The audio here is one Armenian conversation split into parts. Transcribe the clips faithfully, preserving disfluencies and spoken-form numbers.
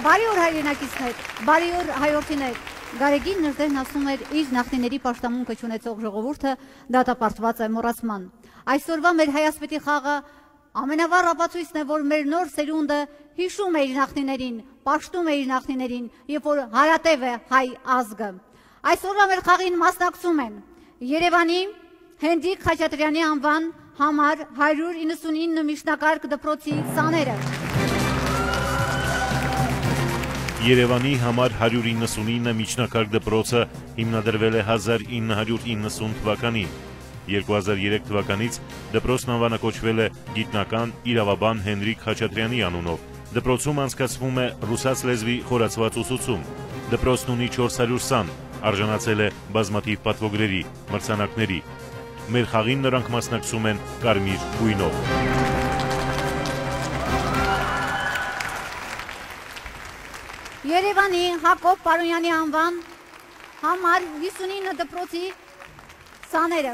Բարի օր հայրենակիցներ, բարի օր հայրենիներ։ Գարեգին Նժդեհն ասում էր իր նախնիների պաշտամունքը չունեցող ժողովուրդը դատապարտված է մոռացման։ Այսօրվա մեր հայասպետի խաղը ամենավառ ապացույցն է, որ մեր նոր սերունդը հիշում է իր նախնիներին, պաշտում է իր նախնիներին, երբ որ հարատև է հայ ազգը։ Այսօրվա մեր խաղին մասնակցում են Երևանի Հենրիկ Խաչատրյանի անվան համար հարյուր իննսունինը միջնակարգ դպրոցի սաները։ Երևանի համար հարյուր իննսունինը միջնակարգ դպրոցը հիմնադրվել է հազար ինը հարյուր իննսուն թվականին։ երկու հազար երեք թվականից դպրոցն անվանակոչվել է գիտնական իրավաբան Հենրիկ Խաչատրյանի անունով։ Դպրոցում անցկացվում է ռուսաց լեզվի խորացված ուսուցում։ Դպրոցն ունի չորս հարյուր սան, արժանացել է բազմաթիվ պատվոգրերի, մրցանակների։ Մեր խաղին նրանք մասնակցում են կարմիր գույնով։ Երևանի Հակոբ Պարոնյանի անվան համար հիսունինը դպրոցի սաները։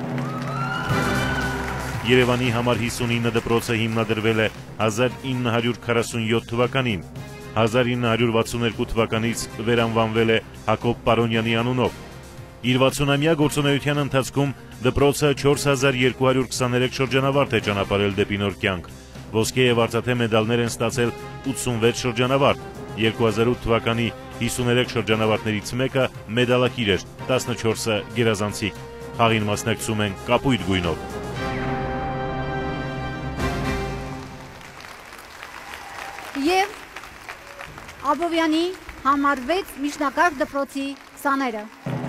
Երևանի համար հիսունինը դպրոցը հիմնադրվել է հազար ինը հարյուր քառասունյոթ թվականին։ հազար ինը հարյուր վաթսուներկու թվականից վերանվանվել է Հակոբ Պարոնյանի անունով։ Իր վաթսունամյա գործունեության ընթացքում դպրոցը չորս հազար երկու հարյուր քսաներեք շրջանավարտ է ճանապարհել դեպի նոր կյանք։ Ոսկե եւ արծաթե մեդալներ են ստացել ութսունվեց շրջանավարտ։ երկու հազար ութ թվականի հիսուներեք շրջանավարտներից մեկը մեդալակիր էր, տասնչորսը գերազանցիկ։ Խաղին մասնակցում են կապույտ գույնով։ Եվ Աբովյանի համար վեց միջնակարգ դպրոցի սաները։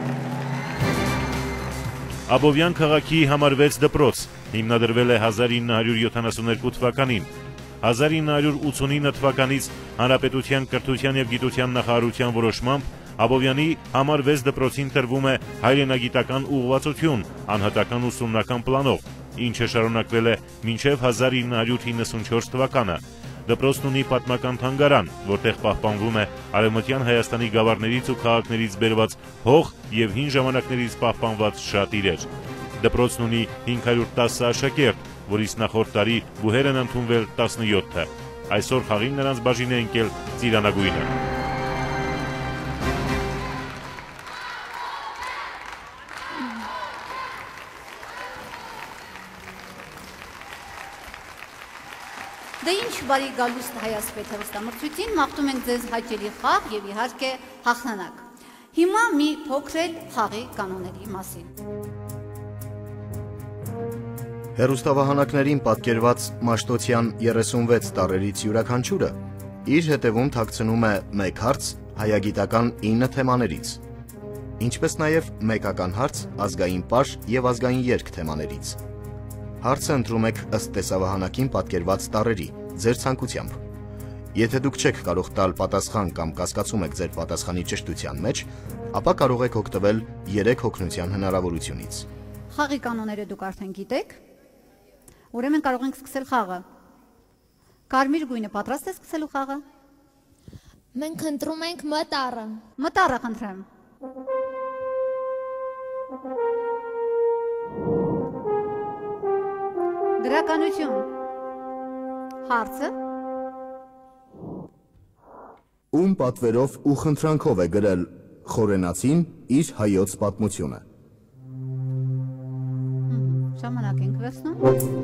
Աբովյան քաղաքի համար վեց դպրոց հիմնադրվել է հազար ինը հարյուր յոթանասուներկու թվականին։ հազար ինը հարյուր ութսունինը թվականից Հանրապետության կրթության և գիտության նախարարության որոշմամբ Աբովյանի համար վեց դպրոցին տրվում է հայրենագիտական ուղղվածություն անհատական ուսումնական պլանով, ինչը շարունակվել է մինչև հազար ինը հարյուր իննսունչորս թվականը։ Դպրոցն ունի պատմական թանգարան, որտեղ պահպանվում է Արևմտյան Հայաստանի գավառներից ու քաղաքներից բերված հող և հին ժամանակներից պահպանված շատ իրեր։ Դպրոցն ունի հինգ հարյուր տասը աշակերտ, որից նախորդ տարի բուհեր են ընդունվել տասնյոթը։ Այսօր խաղին նրանց բաժին է ընկել ծիրանագույնը։ Դե ինչ բարի գալուստ հայասպետ հեռուստամրցույթին, մաղթում ենք ձեզ հաճելի խաղ և իհարկե հաղթանակ։ Հիմա մի փոքր խաղի կանոնների մասին։ Հեռուստավահանակներին պատկերված Մաշտոցյան երեսունվեց տարրերից յուրաքանչյուրը իր հետևում թաքցնում է մեկ հարց հայագիտական ինը թեմաներից, ինչպես նաև մեկական հարց ազգային պար և ազգային երգ թեմաներից։ Հարցը ընտրում եք ըստ տեսավահանակին պատկերված տառերի, ձեր ցանկությամբ։ Եթե դուք չեք կարող տալ պատասխան կամ կասկածում եք ձեր պատասխանի ճշտության մեջ, ապա կարող եք օգտվել երեք հոգնության հնարավորությունից։ Խաղի կանոնները դուք արդեն գիտեք, ուրեմն կարող ենք սկսել խաղը։ Կարմիր գույնը պատրաստ է սկսելու խաղը։ Մենք ընտրում ենք Մ տառը։ Մ տառը խնդրեմ։ Գրականություն։ Հարցը։ Ում պատվերով ու խնդրանքով է գրել Խորենացին իր հայոց պատմությունը։ Ժամանակ ենք վերցնում։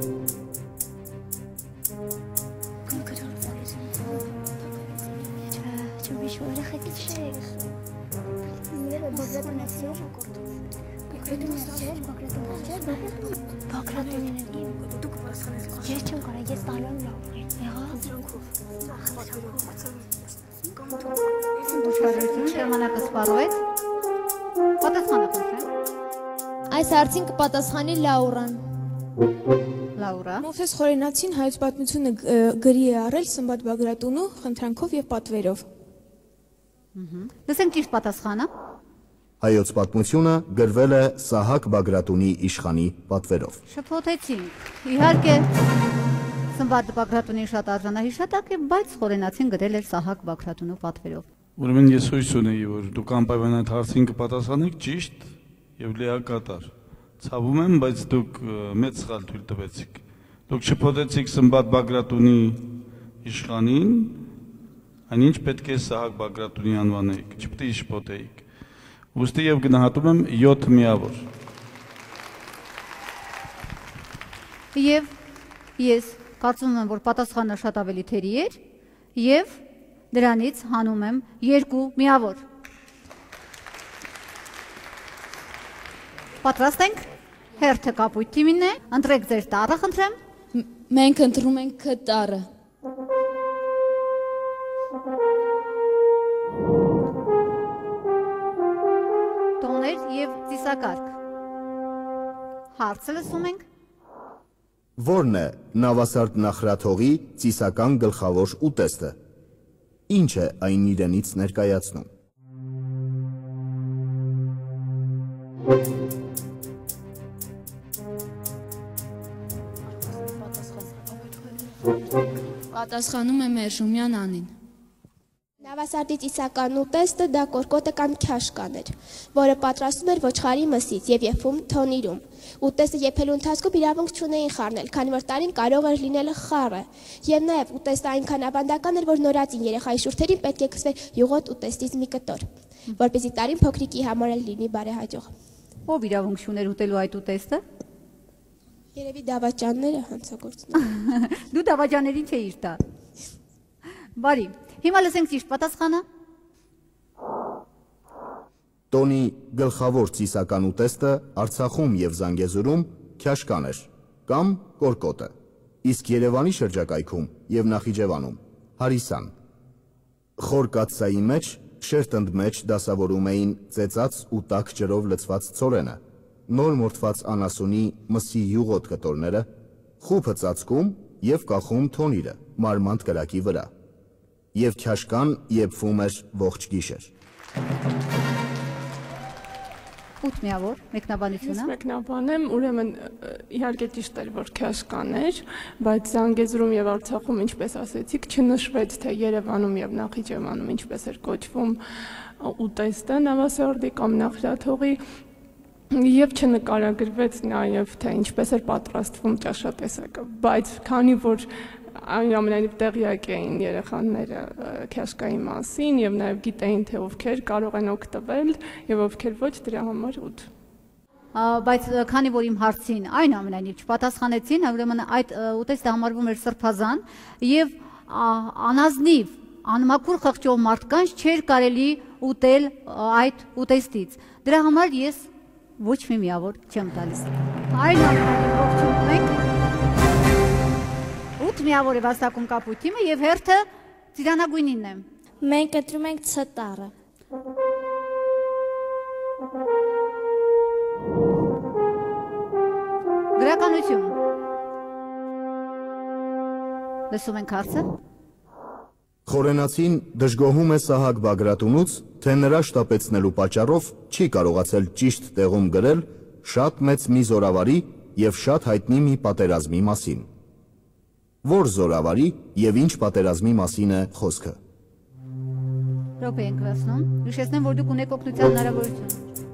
Ժամանակը սպառվեց։ Պատասխանը խնդրեմ։ Այս հարցին կպատասխանի Լաուրան։ Լաուրա։ Մովսես Խորենացին հայոց պատմությունը գրի է առել Սմբատ Բագրատունու խնդրանքով և պատվերով։ Լսենք ճիշտ պատասխանը։ Հայոց պատմությունը գրվել է Սահակ Բագրատունի իշխանի պատվերով։ Շփոթեցինք։ Իհարկե Սմբատ Բագրատունի շատ արժանահիշատակ է, բայց Խորենացին գրել էր Սահակ Բագրատունու պատվերով։ Ուրեմն ես հույս ունեի, որ դուք անպայման այդ հարցին կպատասխանեք ճիշտ և լիակատար։ Ցավում եմ, բայց դուք մեծ սխալ թույլ տվեցիք։ Դուք շփոթեցիք Սմբատ Բագրատունի իշխանին, այնինչ պետք է Սահակ Բագրատունի անվանեիք, չպետք է շփոթեիք։ Ուստի եւ գնահատում եմ յոթ միավոր։ Եվ ես կարծում եմ, որ պատասխանը շատ ավելի թերի էր եւ դրանից հանում եմ երկու միավոր։ Պատրաստ ենք։ Հերթը կապույտ թիմին է, ընտրեք ձեր տառը, խնդրեմ։ Մենք ընտրում ենք K տառը։ Տոներ եւ ծիսակարգ։ Հարցը լսում ենք։ Որն է նավասարդ նախրաթողի ծիսական գլխավոր ուտեստը։ Ինչ է այն իրենից ներկայացնում։ Պատասխանում է Մերժումյան Անին։ Նավասարդի ծիսական ուտեստը դա կորկոտը կամ քյաշկան էր, որը պատրաստում էր ոչխարի մսից եւ եփում թոնիրում։ Ուտեստը եփելու ընթացքում իրավունք չունեին խառնել, քանի որ տարին կարող էր լինել խառը։ Եվ նաեւ ուտեստը այնքան ավանդական էր, որ նորածին երեխայի շուրթերին պետք է գցվեր յուղոտ ուտեստից մի կտոր, որպեսզի տարին փոքրիկի համար լինի բարեհաջող։ Ով իրավունք չուներ ուտելու այդ ուտեստը։ Երևի դավաճանները հանցագործներ։ Դու դավաճաներին չէիր տա։ Բարի, հիմա լսենք ճիշտ պատասխանը։ Տոնի գլխավոր ծիսական ուտեստը Արցախում եւ Զանգեզուրում քյաշկան էր կամ կորկոտը, իսկ Երևանի շրջակայքում եւ Նախիջևանում հարիսան։ Խոր կաթսայի մեջ շերտընդ մեջ դասավորում էին ծեծած ու տաք ջրով լցված ցորենը, նոր մորթված անասունի մսի յուղոտ կտորները, խուփը ծածկում եւ կախում թոնիրը մարմանդ կրակի վրա։ Եվ քյաշկան եփվում էր ողջ գիշեր։ ութ միավոր մեկնաբանությունը։ Ես մեկնաբանեմ, ուրեմն իհարկե ճիշտ էր, որ քյաշկան էր, բայց Զանգեզուրում եւ Արցախում, ինչպես ասեցիք, չնշվեց, թե Երևանում եւ Նախիջևանում ինչպես էր կոչվում ուտեստը նավասարդի կամ նախրաթողի, եւ չնկարագրվեց նաեւ, թե ինչպես էր պատրաստվում ճաշատեսակը, բայց քանի որ այնուամենայնիվ տեղյակ էին երեխաները քյաշկայի մասին եւ նաեւ գիտեին, թե ովքեր կարող են օգտվել եւ ովքեր ոչ, դրա համար ուտ։ Բայց քանի որ իմ հարցին այնուամենայնիվ չպատասխանեցին, ուրեմն այդ ուտեստը համարվում էր սրբազան եւ անազնիվ անմաքուր խղճով մարդկանց չէր կարելի ուտել այդ ուտեստից։ Դրա համար ես ոչ մի միավոր չեմ տալիս։ Այնուամենայնիվ ողջունում ենք ութ միավոր է վաստակում կապույտ թիմը եւ հերթը ծիրանագույնինն է։ Մենք ընտրում ենք Ց տառը։ Գրականություն։ Լսում ենք հարցը։ Խորենացին դժգոհում է Սահակ Բագրատունուց, թե նրա շտապեցնելու պատճառով չի կարողացել ճիշտ տեղում գրել շատ մեծ մի զորավարի եւ շատ հայտնի մի պատերազմի մասին։ Որ զորավարի եւ ինչ պատերազմի մասին է խոսքը։ Րոպե ենք վերցնում։ Հիշեցնեմ, որ դուք ունեք օգնության հնարավորություն։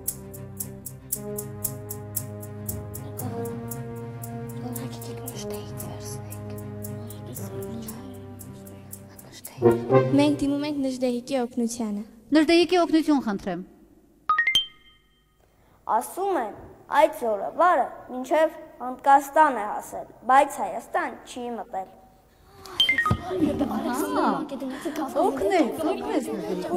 Մենք դիմում ենք Նժդեհիկի օգնությանը։ Նժդեհիկի օգնություն խնդրեմ։ Ասում են, այդ զորավարը մինչև Հնդկաստան է հասել, բայց Հայաստան չի մտել։ Օգնեց, օգնեց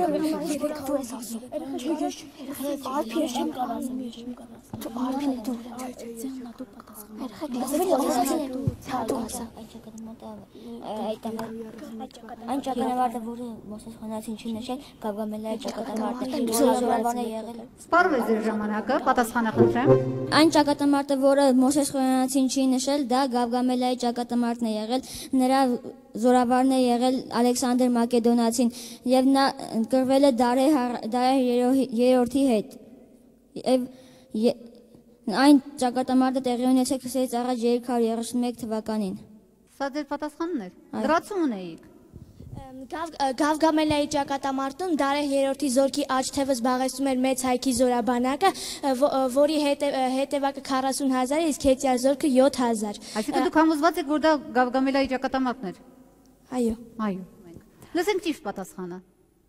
Այն ճակատամարտը, որը Մոսես Խոնարհացին չի նշել, Գավգամելայի ճակատամարտը, զորավարն է եղել։ Սպառվեց ձեր ժամանակը, պատասխանը խնդրեմ։ Այն ճակատամարտը, որը Մոսես Խոնարհացին չի նշել, դա Գավգամելայի ճակատամարտն է եղել, նրա զորավարն է եղել Ալեքսանդր Մակեդոնացին եւ նա կռվել է Դարեհ երրորդի հետ։ Եվ այն ճակատամարտը տեղի ունեցել քրիստոսից առաջ երեք հարյուր երեսունմեկ թվականին։ Սա ձեր պատասխանն էր։ Լրացում ունեիք։ Գավգամելայի ճակատամարտում Դարեհ երրորդի զորքի աջ թևը զբաղեցնում էր մեծ հայքի զորաբանակը, որի հետևակը քառասուն հազար է, իսկ հետյալ զորքը յոթ հազար։ Այսինքն դուք համոզված եք, որ դա Գավգամելայի ճակատամարտն էր։ Այո։ Այո։ Լսենք ճիշտ պատասխանը։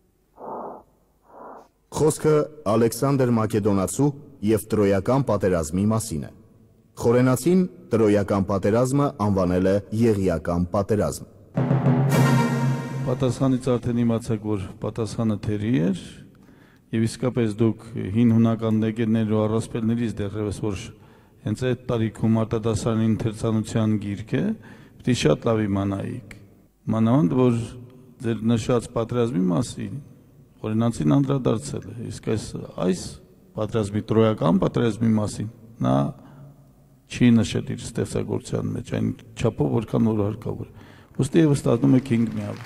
Խոսքը Ալեքսանդր Մակեդոնացու եւ տրոյական պատերազմի մասին է։ Խորենացին տրոյական պատերազմը անվանել է Եղիական պատերազմ։ Պատասխանից արդեն իմացաք, որ պատասխանը թերի էր, եւ իսկապես դուք հին հունական լեգենդներ ու առասպելներից դեռևս որ հենց այդ տարիքում արտադասարանի ընթերցանության գիրք է, պետք է շատ լավ իմանայիք։ Մանավանդ որ ձեր նշած պատերազմի մասին Խորենացին անդրադարձել է, իսկ այս այս պատերազմի տրոյական պատերազմի մասին նա չի նշել իր ստեղծագործության մեջ այն չափով որքան որ հարկավոր է։ Ոստի եւ ստանում եք հինգ միավոր։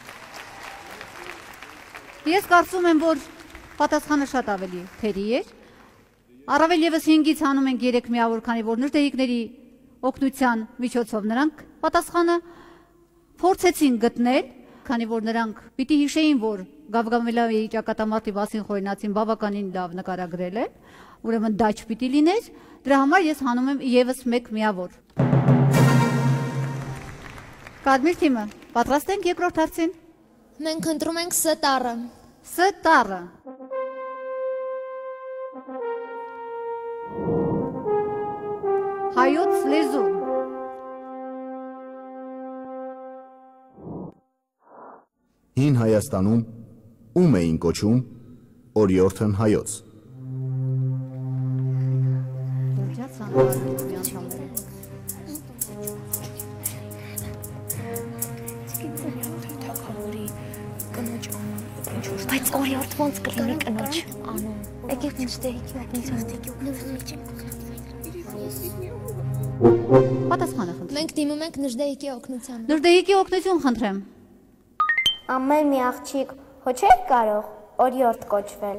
Ես կարծում եմ, որ պատասխանը շատ ավելի թերի էր։ Առավել եւս հինգից հանում ենք երեք միավոր, քանի որ նժդեհիկների օգնության միջոցով նրանք պատասխանը փորձեցին գտնել, քանի որ նրանք պիտի հիշեին, որ Գավգամելայի ճակատամարտի մասին Խորենացին բավականին լավ նկարագրել է, ուրեմն դա չպիտի լիներ, դրա համար ես հանում եմ եւս մեկ միավոր։ Կարմիր թիմը, պատրաստ ենք երկրորդ հարցին։ Մենք ընտրում ենք Ս տառը։ Ս տառը։ Հայոց լեզու։ Հին Հայաստանում ում էին կոչում օրիորդն հայոց։ Բայց օրիորդ ոնց կլինի կնոջ անուն։ Եկեք նստեիքի օգնություն։ Պատասխանը խնդրեմ։ Մենք դիմում ենք Նժդեհիկի օգնությանը։ Նժդեհիկի օգնություն խնդրեմ։ Ամեն մի աղջիկ հո չէ կարող օրիորդ կոչվել։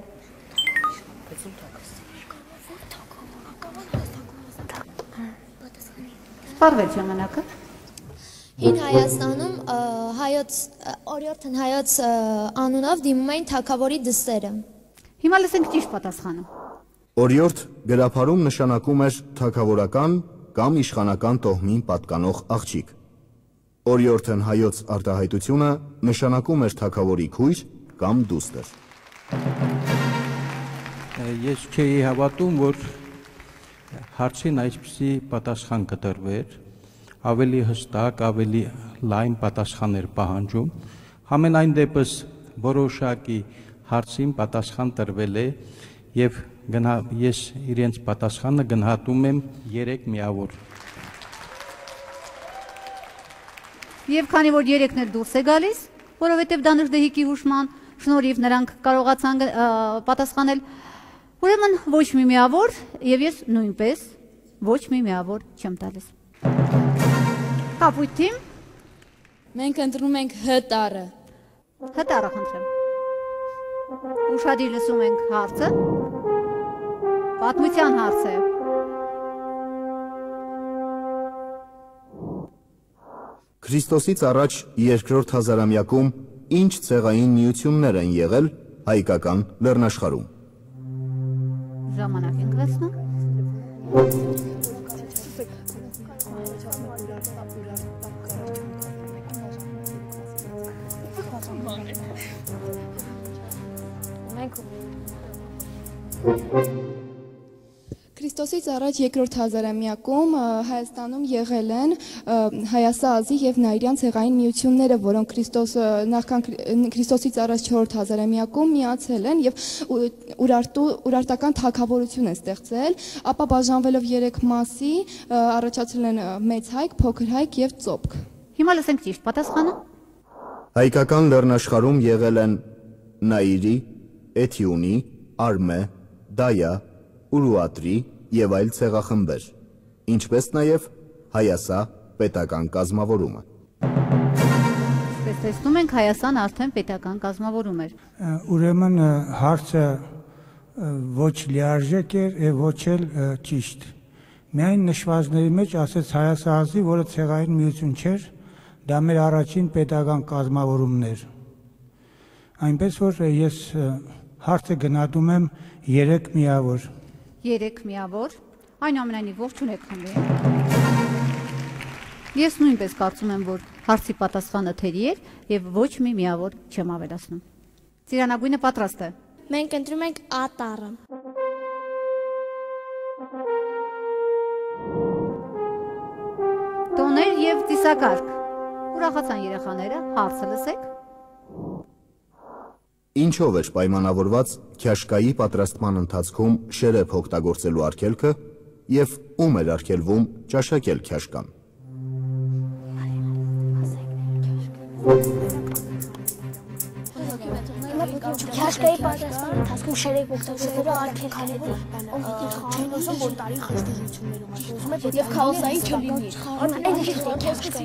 Սպառվել ժամանակը։ Հին Հայաստանում հայոց օրիորդն հայոց անունով դիմում էին թագավորի դստերը։ Հիմա լսենք ճիշտ պատասխանը։ Օրիորդ գրաբարում նշանակում էր թագավորական կամ իշխանական տոհմին պատկանող աղջիկ։ Օրիորդն հայոց արտահայտությունը նշանակում էր թագավորի քույր կամ դուստր։ Ես չէի հավատում, որ հարցին այսպիսի պատասխան կտրվեր, ավելի հստակ, ավելի լայն պատասխաններ պահանջում։ Համենայն դեպս որոշակի հարցին պատասխան տրվել է եւ ես իրենց պատասխանը գնահատում եմ երեք միավոր։ Եվ քանի որ երեքն էլ դուրս է գալիս, որովհետև դա Նժդեհիկի հուշման շնորհիվ նրանք կարողացան պատասխանել, ուրեմն ոչ մի միավոր եւ ես նույնպես ոչ մի միավոր չեմ տալիս։ Կապույտ թիմ։ Մենք ընտրում ենք Հ տառը։ Հ տառը խնդրեմ։ Ուշադիր լսում ենք հարցը։ Պատմության հարց է։ Քրիստոսից առաջ երկրորդ հազարամյակում ինչ ցեղային միություններ են եղել հայկական լեռնաշխարհում։ Ժամանակ ենք վերցնում։ Քրիստոսից առաջ երկրորդ հազարամյակում Հայաստանում եղել են Հայասազի եւ Նայիրյան ցեղային միությունները, որոնք Քրիստոս նախքան Քրիստոսից առաջ չորրորդ հազարամյակում միացել են եւ Ուրարտու Ուրարտական թագավորություն են ստեղծել, ապա բաժանվելով երեք մասի առաջացել են Մեծ Հայք, Փոքր Հայք եւ Ծոպք։ Հիմա լսենք ճիշտ պատասխանը։ Հայկական լեռնաշխարհում եղել են Նայիրի, Էթիունի, Արմե, Դայա, Ուրուատրի եւ այլ ցեղախմբեր, ինչպես նաեւ Հայասա պետական կազմավորումը։ Ինչպես տեսնում ենք, Հայասան արդեն պետական կազմավորում էր։ Ուրեմն հարցը ոչ լիարժեք էր եւ ոչ էլ ճիշտ։ Միայն նշվածների մեջ ասեց Հայասազի, որը ցեղային միություն չէր, դա մեր առաջին պետական կազմավորումն էր։ Այնպես որ ես հարցը գնահատում եմ երեք միավոր։ Երեք միավոր, այնուամենայնիվ ողջունեք խմբին։ Ես նույնպես կարծում եմ, որ Հարցի պատասխանը թերի էր եւ ոչ մի միավոր չեմ ավելացնում։ Ծիրանագույնը պատրաստ է։ Մենք ընտրում ենք A տառը։ Տոներ եւ ծիսակարգ։ Ուրախացան երեխաները, հարցը լսեք։ Ինչով էր պայմանավորված քյաշկայի պատրաստման ընթացքում շերեփ օգտագործելու արգելքը եւ ում էր արգելվում ճաշակել քյաշկան։ Քյաշկայի պատրաստման ընթացքում շերեփ օգտագործելու արգելքը չեն ուզում որ տարի խստիժություններում ուզում է եւ քաոսային չլինի։ Այն ինչ խոսքը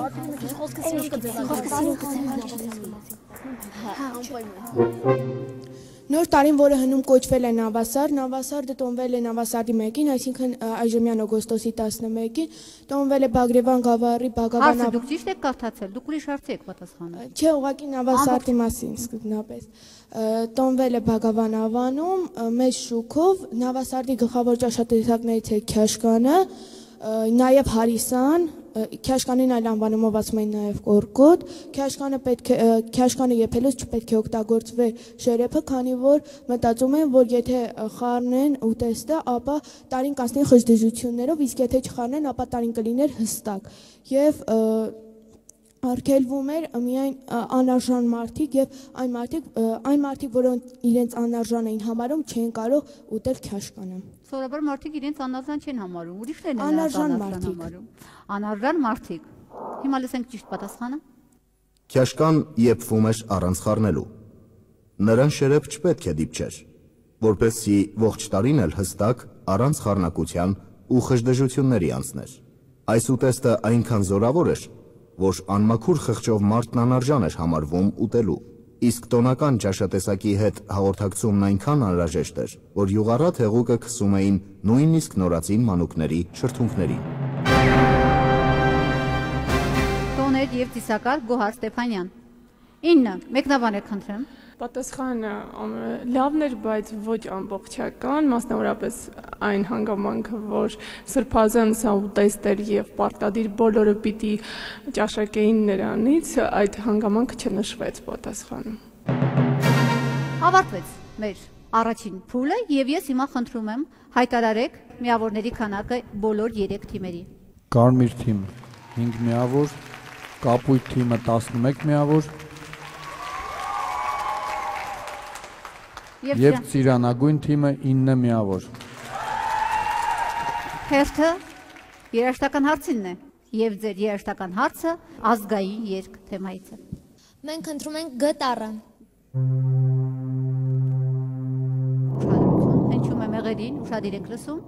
Նոր տարին, որը հնում կոչվել է Նավասարդ, Նավասարդը տոնվել է Նավասարդի մեկին, այսինքն այժմյան օգոստոսի տասնմեկին, տոնվել է Բագրևան գավառի Բագավան Հարցը դուք ճիշտ եք կարդացել, դուք ուրիշ հարց եք պատասխանում։ Չէ, ուղղակի Նավասարդի մասին սկզբնապես։ Տոնվել է Բագավան ավանում, մեծ շուքով, Նավասարդի գլխավոր ճաշատեսակներից է քյաշկանը, նաև հարիսան, քյաշկանին այլ անվանումով ասում են նաև կորկոտ, քյաշկանը պետք է քյաշկանը եփելուց չպետք է օգտագործվի շերեփը, քանի որ մտածում են, որ եթե խառնեն ուտեստը, ապա տարին կանցնի խժդժություններով, իսկ եթե չխառնեն, ապա տարին կլիներ հստակ։ Եվ արգելվում էր միայն անարժան մարդիկ եւ այն մարդիկ, այն մարդիկ, որոնք իրենց անարժան էին համարում, չեն կարող ուտել քյաշկանը։ Սովորաբար մարդիկ իրենց անարժան չեն համարում, ուրիշներն են անարժան համարում։ Անարժան մարդիկ։ Հիմա լսենք ճիշտ պատասխանը։ Քյաշկան եփվում էր առանց խառնելու։ Նրան շերեփ չպետք է դիպչեր, որպեսզի ողջ տարին էլ հստակ առանց խառնակության ու խժդժությունների անցներ։ Այս ուտեստը այնքան զորավոր էր, որ անմաքուր խղճով մարդն անարժան էր համարվում ուտելու, իսկ տոնական ճաշատեսակի հետ հաղորդակցումն այնքան անհրաժեշտ էր, որ յուղառատ հեղուկը քսում էին նույնիսկ նորածին մանուկների շրթունքներին։ Տոներ եւ ծիսակարգ Գոհար Ստեփանյան։ ինը Մեկնաբանեք խնդրեմ։ Պատասխանը լավն էր, բայց ոչ ամբողջական, մասնավորապես այն հանգամանքը, որ սրբազան սա ուտեստ էր եւ պարտադիր բոլորը պիտի ճաշակեին նրանից, այդ հանգամանքը չնշվեց պատասխանում։ Ավարտվեց մեր առաջին փուլը եւ ես հիմա խնդրում եմ հայտարարեք միավորների քանակը բոլոր երեք թիմերի։ Կարմիր թիմ հինգ միավոր, կապույտ թիմը տասնմեկ միավոր, Եվ ծիրանագույն թիմը ինը միավոր։ Հերթը երաշտական հարցինն է, և ձեր երաշտական հարցը ազգային երգ թեմայից է։ Մենք ընտրում ենք Գ տառը։ Ուշադրություն, հնչում է մեղերին, ուշադիր եք լսում։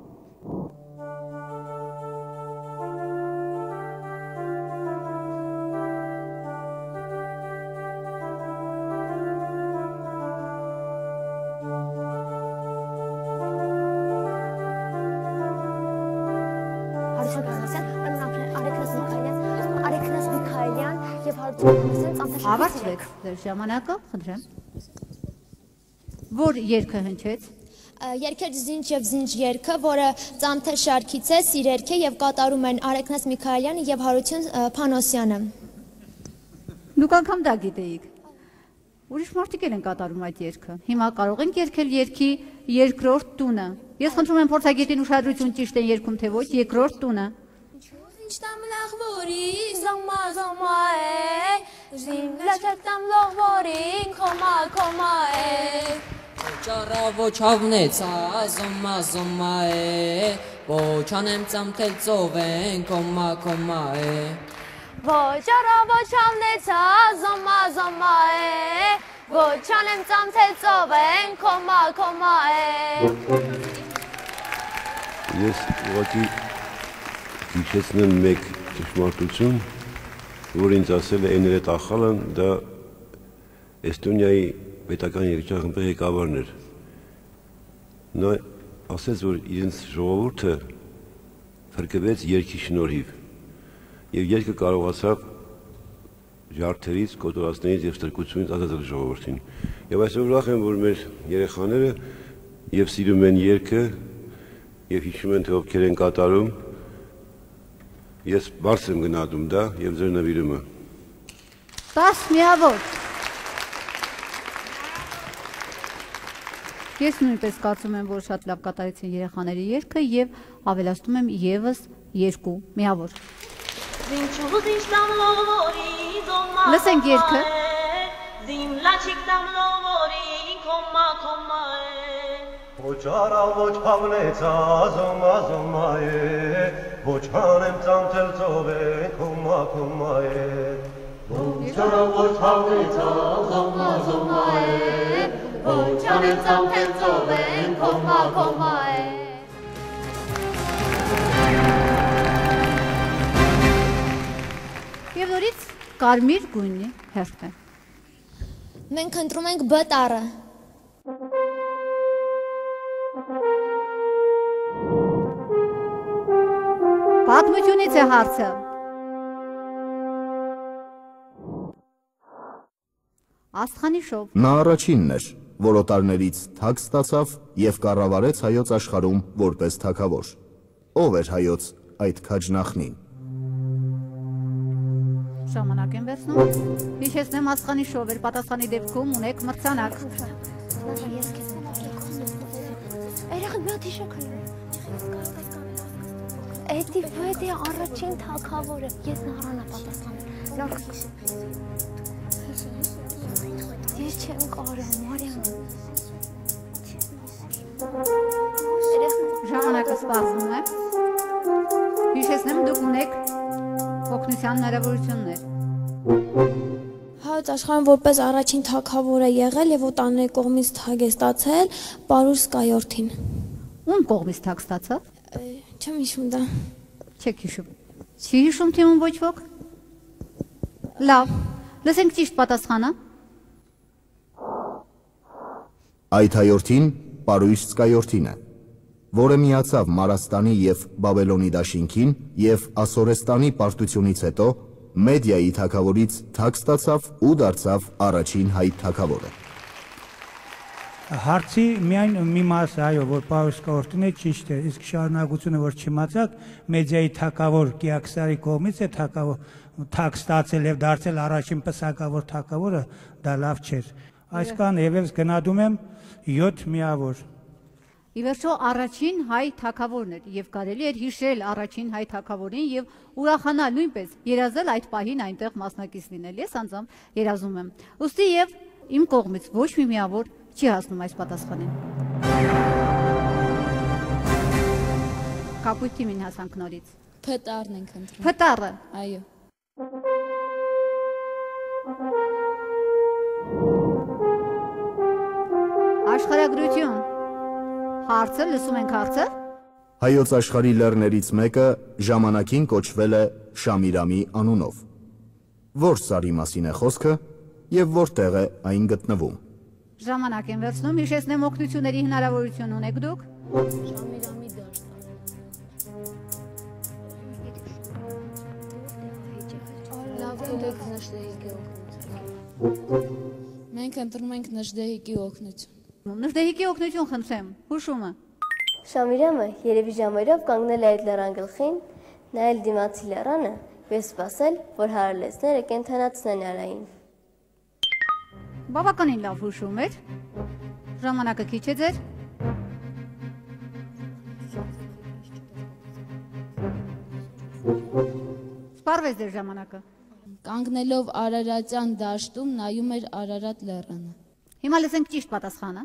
Ավարտվեք ձեր ժամանակը, խնդրեմ։ Որ երգը հնչեց։ Երգեր զինչ եւ զինչ երգը, որը Ծանթեր շարքից է, սիրերք է եւ կատարում են Արեգնաս Միքայելյանը եւ Հարություն Փանոսյանը։ Դուք անգամ դա գիտեիք։ Ուրիշ մարդիկ են կատարում այդ երգը։ Հիմա կարող ենք երգել երգի երկրորդ տունը։ Ես խնդրում եմ փորձագետին ուշադրություն ճիշտ են երգում թե ոչ, երկրորդ տունը։ Ինչտամ լաղվորի զոմա զոմա է, զիմ լաչատամ լողվորին կոմա կոմա է, Ոչարա ոչավնեցա զոմա զոմա է, ոչանեմ ծամթել ծովեն կոմա կոմա է, Ոչարա ոչավնեցա զոմա զոմա է, ոչանեմ ծամթել ծովեն կոմա կոմա է։ Ես ուղղակի հիշեցնեմ մեկ ճշմարտություն, որ ինձ ասել է Էներետ Ախալան, դա Էստոնիայի պետական երգչախմբի ղեկավարն էր։ Նա ասեց, որ իրենց ժողովուրդը փրկվեց երգի շնորհիվ, եւ երգը կարողացավ ջարդերից, կոտորածներից եւ ստրկությունից ազատել ժողովրդին։ Եվ այսօր ուրախ եմ, որ մեր երեխաները եւ սիրում են երգը եւ հիշում են, թե ովքեր են կատարում։ Ես բարձր եմ գնահատում դա եւ ձեր նվիրումը։ տաս միավոր։ Ես նույնպես կարծում եմ, որ շատ լավ կատարեցին երեխաների երգը եւ ավելացնում եմ եւս երկու միավոր։ Լսենք երգը։ Ոչարա ոչ հավնեցա զոմա զոմա է, ոչ հանեմ ծանթել ծովեն կոմա կոմա է։ Ոչարա ոչ հավնեցա զոմա զոմա է, ոչ հանեմ ծանթել ծովեն կոմա կոմա է։ Եվ նորից կարմիր գույնի հերթ է։ Մենք ընտրում ենք B տառը։ Պատմությունից է հարցը։ Աստղանի շով։ Նա առաջինն էր, որ օտարներից թագ ստացավ եւ կառավարեց հայոց աշխարհում որպես թագավոր։ Ով էր հայոց այդ քաջնախնին։ Ժամանակ են վերցնում։ Հիշեցնեմ աստղանի շով էր, պատասխանի դեպքում ունեք մրցանակ։ Երեխեք մի հատ հիշեք հələ։ Էդի վեդի առաջին թագավորը, ես նահրանա պատասխանել։ Լավ։ Ես չեմ կարում, Մարիամ։ Ժամանակը սպասվում է։ Հիշեցնեմ, դուք ունեք օգնության հնարավորություններ։ Հայոց աշխարհում որպես առաջին թագավոր է եղել եւ օտարների կողմից թագ է ստացել Պարուս Կայորդին։ Ում կողմից թագ ստացավ։ Չեմ հիշում դա։ Չեք հիշում։ Չի հիշում թիմում ոչ ոք։ Լավ, լսենք ճիշտ պատասխանը։ Այդ հայորդին Պարույս Սկայորդին է, որը միացավ Մարաստանի եւ Բաբելոնի դաշինքին եւ Ասորեստանի պարտությունից հետո Մեդիայի թագավորից թագ ստացավ ու դարձավ առաջին հայ թագավորը։ Հարցի միայն մի մասը, այո, որ Պարույս Սկայորդին է ճիշտ է, իսկ շարունակությունը, որ չիմացաք, Մեդիայի թագավոր Կիաքսարի կողմից է թագ ստացել եւ դարձել առաջին պսակավոր թագավորը, դա լավ չէր։ Այսքան եւս գնահատում եմ յոթ միավոր։ Ի վերջո առաջին հայ թագավորն էր եւ կարելի էր հիշել առաջին հայ թագավորին եւ ուրախանալ նույնպես երազել այդ պահին այնտեղ մասնակից լինել։ Ես անձամբ երազում եմ։ Ուստի եւ իմ կողմից ոչ մի միավոր չի հասնում այս պատասխանին։ Կապույտ թիմին հասանք նորից։ Փ տառն ենք ընտրում։ Փ տառը։ Այո։ Աշխարհագրություն։ Հարցը, լսում ենք հարցը։ Հայոց աշխարհի լեռներից մեկը ժամանակին կոչվել է Շամիրամի անունով։ Որ սարի մասին է խոսքը եւ որտեղ է այն գտնվում։ Ժամանակ են վերցնում, հիշեցնեմ օգնությունների հնարավորություն ունեք դուք։ Շամիրամի դաշտ։ Լավ դուք նշդեհիկի օգնություն։ Մենք ընտրում ենք նշդեհիկի օգնություն։ Նժդեհիկի օգնություն խնդրեմ, հուշումը։ Շամիրամը երևի ժամերով կանգնել է այդ լեռան գլխին, նայել դիմացի լեռանը եւ սպասել, որ հարալեցները կենթանացնեն արային։ Բավականին լավ հուշում էր։ Ժամանակը քիչ է ձեր։ Սպառվեց ձեր ժամանակը։ Կանգնելով Արարատյան դաշտում նայում էր Արարատ լեռանը։ Հիմա լսենք ճիշտ պատասխանը։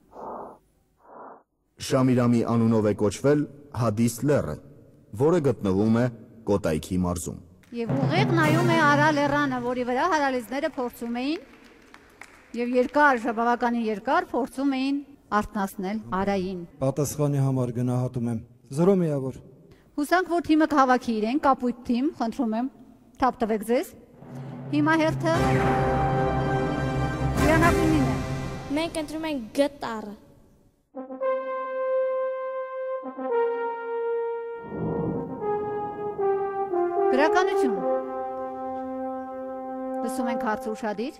Շամիրամի անունով է կոչվել Հադիս լեռը, որը գտնվում է Կոտայքի մարզում։ Եվ ուղիղ նայում է Արա լեռանը, որի վրա հարալեզները փորձում էին եւ երկար, բավականին երկար փորձում էին արթնացնել Արային։ Պատասխանի համար գնահատում եմ զրո միավոր։ Հուսանք, որ թիմը կհավաքի իրեն, կապույտ թիմ, խնդրում եմ, թափ տվեք ձեզ։ Հիմա հերթը Իրանավունին է։ Մենք ընտրում ենք Գ տառը։ Գրականություն։ Լսում ենք հարցը ուշադիր։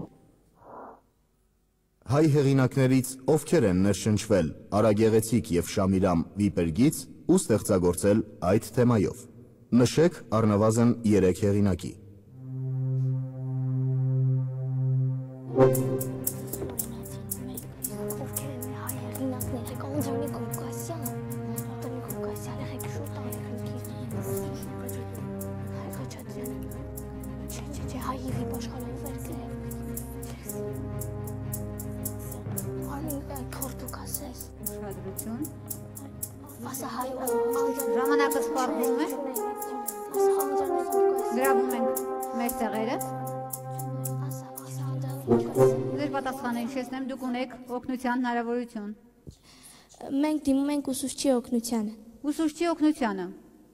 Հայ հեղինակներից ովքեր են ներշնչվել Արագեղեցիկ եւ Շամիրամ վիպերգից ու ստեղծագործել այդ թեմայով։ Նշեք առնվազն երեք հեղինակի։ Ժամանակը սպառվում է։ Գրավում ենք մեր տեղերը։ Ձեր պատասխանը հիշեցնեմ, դուք ունեք օգնության հնարավորություն։ Մենք դիմում ենք ուսուցչի օգնությանը։ Ուսուցչի օգնությանը։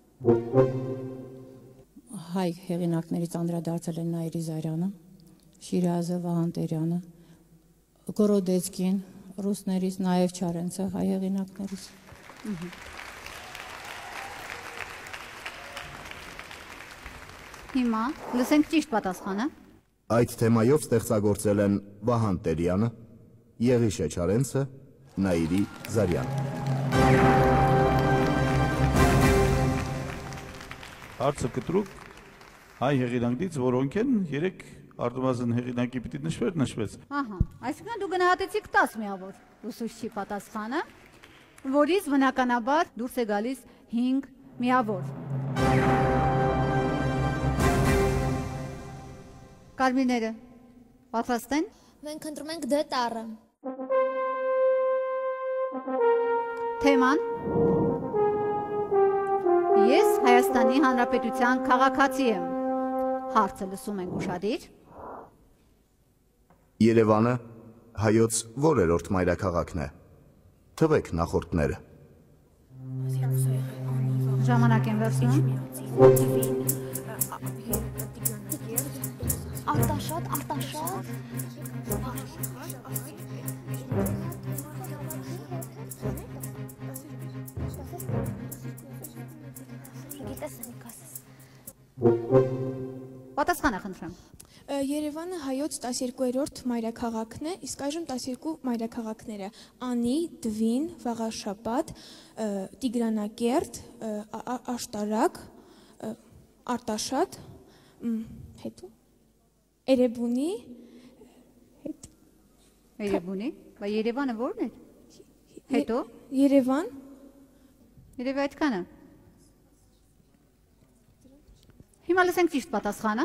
Հայ հեղինակներից անդրադարձել են Նաիրի Զարյանը, Շիրազը, Վահան Տերյանը, Գորոդեցկին, ռուսներից նաև Չարենցը, հայ հեղինակներից։ Հիմա լսենք ճիշտ պատասխանը։ Այդ թեմայով ստեղծագործել են Վահան Տերյանը, Եղիշե Չարենցը, Նաիրի Զարյանը։ Հարցը կտրուկ հայ հեղինակից, որոնք են երեք արդմազն հեղինակի պիտի նշվեր, նշվեց։ Ահա, այսինքն դու գնահատեցիք տաս միավոր ուսուցչի պատասխանը, որից բնականաբար դուրս է գալիս հինգ միավոր։ Կարմիրները պատրաստ են։ Մենք ընտրում ենք D տառը։ Թեման Ես Հայաստանի Հանրապետության քաղաքացի եմ։ Հարցը լսում ենք ուշադիր։ Երևանը հայոց որերորդ մայրաքաղաքն է։ Թվեք նախորդները։ Ժամանակ եմ վերցնում։ Արտաշատ, Արտաշատ։ Պատասխանը խնդրեմ։ Երևանը հայոց տասներկուերորդ մայրաքաղաքն է, իսկ այժմ տասներկու մայրաքաղաքները՝ Անի, Դվին, Վաղարշապատ, Տիգրանակերտ, Աշտարակ, Արտաշատ, հետո Էրեբունի, հետ Էրեբունի, բա Երևանը ո՞րն է։ Հետո Երևան։ Երևի այդքանը։ Հիմա լսենք ճիշտ պատասխանը։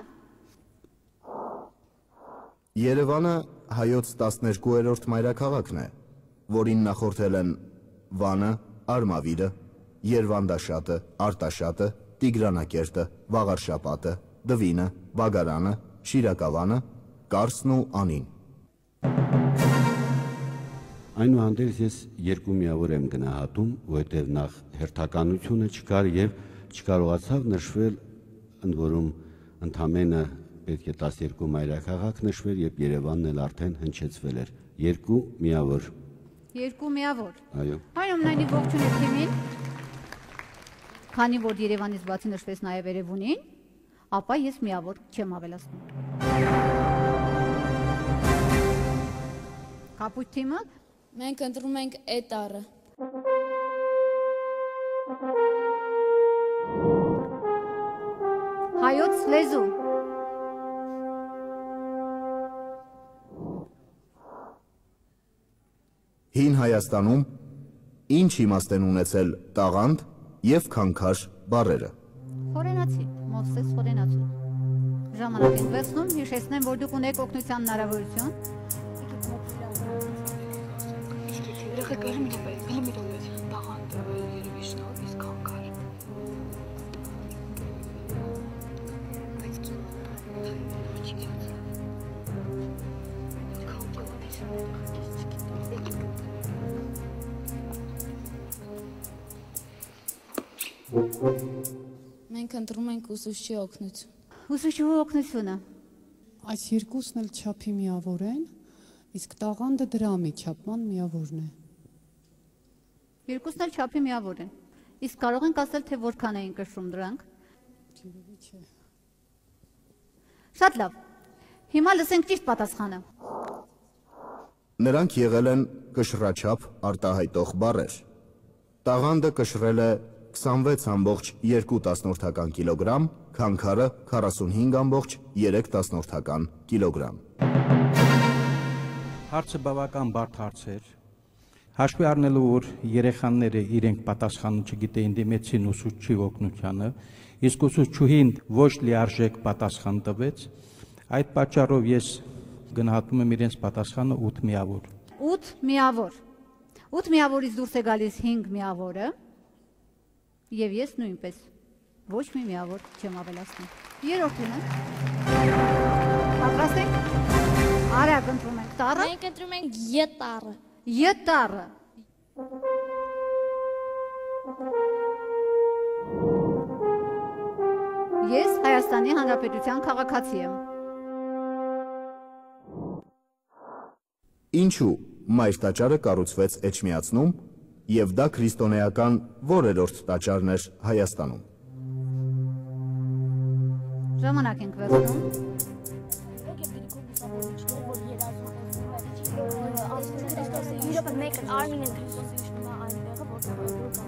Երևանը հայոց տասներկուերորդ մայրաքաղաքն է, որին նախորդել են Վանը, Արմավիրը, Երվանդաշատը, Արտաշատը, Տիգրանակերտը, Վաղարշապատը, Դվինը, Բագարանը, Շիրակավանը, Կարսն ու Անին։ Այնուհանդերձ ես երկու միավոր եմ գնահատում, որտեղ նախ հերթականությունը չկար եւ չկարողացավ նշվել, ընդ որում ընդամենը պետք է տասներկու մայրաքաղաք նշվեր, երբ Երևանն էլ արդեն հնչեցվել էր։ Երկու միավոր։ Երկու միավոր։ Այո։ Այնուամենայնիվ ողջույն թիմին։ Քանի որ Երևանից բացի նշվեց նաև Էրեբունին, ապա ես միավոր չեմ ավելացնում։ Կապույտ թիմը։ Մենք ընտրում ենք E տառը։ Հայոց լեզու։ Հին Հայաստանում ինչ իմաստ են ունեցել տաղանդ և քանքաշ բառերը։ Խորենացի, Մովսես Խորենացու։ Ժամանակ ենք վերցնում, հիշեցնեմ, որ դուք ունեք օգնության հնարավորություն։ Երեխեքները մի տպետ, գլի մի տպետ, տաղանդ երևի շնորհ, իսկ քանքար։ Մենք ընտրում ենք ուսուցչի օգնություն։ Ուսուցչի օգնությունը։ Այս երկուսն էլ չափի միավոր են, իսկ տաղանդը դրամի չափման միավորն է։ Երկուսն էլ չափի միավոր են։ Իսկ կարող ենք ասել, թե որքան էին կշռում դրանք։ Շատ լավ։ Հիմա լսենք ճիշտ պատասխանը։ Նրանք եղել են կշռաչափ արտահայտող բառեր։ Տաղանդը կշռել է քսանվեց ամբողջ երկու տասնորդական կիլոգրամ, քանքարը քառասունհինգ ամբողջ երեք տասնորդական կիլոգրամ։ Հարցը բավական բարդ հարց էր։ Հաշվի առնելու որ երեխաները իրենք պատասխանը չգիտեին դիմեցին ուսուցչի օգնությանը, իսկ ուսուցչուհին ոչ լիարժեք պատասխան տվեց, այդ պատճառով ես գնահատում եմ իրենց պատասխանը ութ միավոր։ ութ միավոր։ ութ միավորից դուրս է գալիս հինգ միավորը, եւ ես նույնպես ոչ մի միավոր չեմ ավելացնում։ Երրորդն է։ Պատրաստ եք։ Արագ ընտրում ենք տառը։ Մենք ընտրում ենք Ե տառը։ Ե տառը։ Ես Հայաստանի Հանրապետության քաղաքացի եմ։ Ինչու մայր տաճարը կառուցվեց Էջմիածնում եւ դա քրիստոնեական որերորդ տաճարն էր Հայաստանում։ Ժամանակ ենք վերցնում։ Իրոք մեկ արմին են Քրիստոսի իշխանա այնտեղը, որտեղ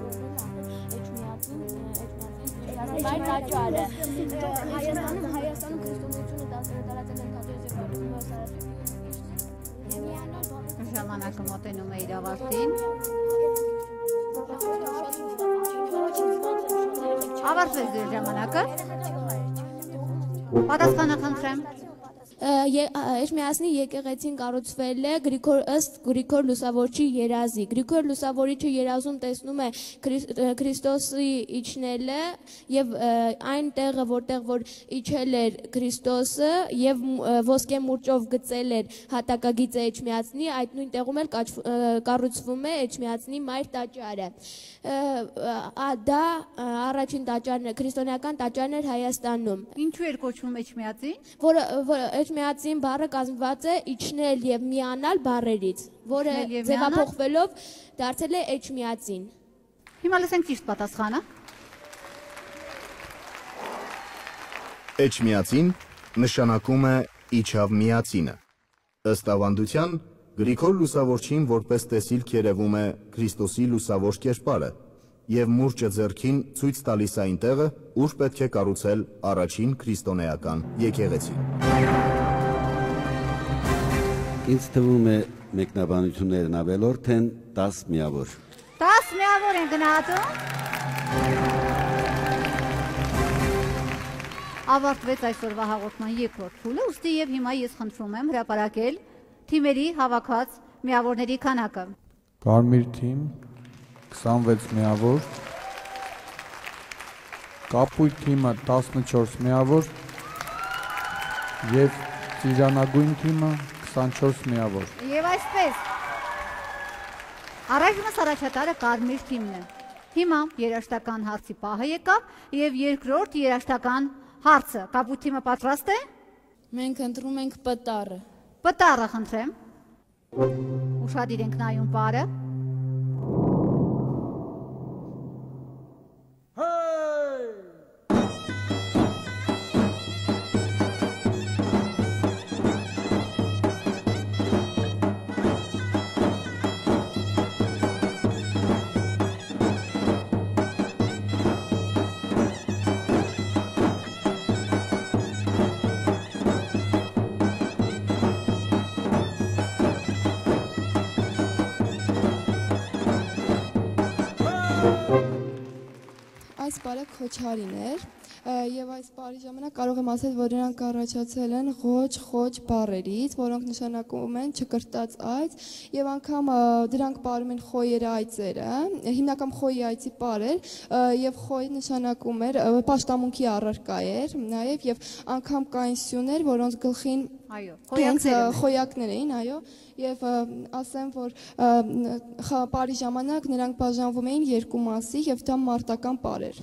Մայր տաճարը Հայաստանում Հայաստանում քրիստոնեությունը տարածել են կաթոլիկ Ժամանակը մոտենում է իր ավարտին։ Ավարտվեց ձեր ժամանակը։ Պատասխանը խնդրեմ։ Էջմիածնի եկեղեցին կառուցվել է Գրիգոր ըստ Գրիգոր Լուսավորչի երազի։ Գրիգոր Լուսավորիչը երազում տեսնում է Քրիստոսի իջնելը եւ այն տեղը, որտեղ որ իջել էր Քրիստոսը եւ ոսկե մուրճով գծել էր հատակագիծը Էջմիածնի, այդ նույն տեղում էլ կառուցվում է Էջմիածնի մայր տաճարը։ Դա առաջին տաճարն է, քրիստոնեական տաճարն էր Հայաստանում։ Ինչու էր կոչվում Էջմիածին։ Որը Էջմիածին բառը կազմված է իջնել եւ միանալ բառերից, որը ձևափոխվելով դարձել է Էջմիածին։ Հիմա լսենք ճիշտ պատասխանը։ Էջմիածին նշանակում է իջավ միածինը։ Ըստ ավանդության Գրիգոր Լուսավորչին որպես տեսիլք երևում է Քրիստոսի լուսավոր կերպարը եւ մուրճը ձեռքին ցույց տալիս այն տեղը, ուր պետք է կառուցել առաջին քրիստոնեական եկեղեցին։ Ինձ թվում է մեկնաբանություններն ավելորդ են տաս միավոր։ տաս միավոր են գնահատում։ Ավարտվեց այսօրվա հաղորդման երկրորդ փուլը, ուստի եւ հիմա ես խնդրում եմ հրապարակել թիմերի հավաքած միավորների քանակը։ Կարմիր թիմ քսանվեց միավոր, կապույտ թիմը տասնչորս միավոր եւ ծիրանագույն թիմը քսանչորս միավոր։ Եվ այսպես առաջինս առաջատարը կարմիր թիմն է։ Հիմա երաժշտական հարցի պահը եկավ եւ երկրորդ երաժշտական հարցը։ Կապույտ թիմը պատրաստ է։ Մենք ընտրում ենք П տառը։ П տառը խնդրեմ։ Ուշադիր ենք նայում պարը։ Այս պարը քոչարին էր եւ այս պարի ժամանակ կարող եմ ասել, որ նրանք առաջացել են ղոչ, խոչ բառերից, որոնք նշանակում են չկրտած այծ եւ անգամ դրանք պարում են խոյերը այծերը, հիմնական խոյի այծի պարեր եւ խոյ նշանակում էր պաշտամունքի առարկա էր, նաեւ եւ անգամ կային սյուներ, որոնց գլխին այո, խոյակներ էին, այո, եւ ասեմ, որ պարի ժամանակ նրանք բաժանվում էին երկու մասի եւ դա մարտական պար էր։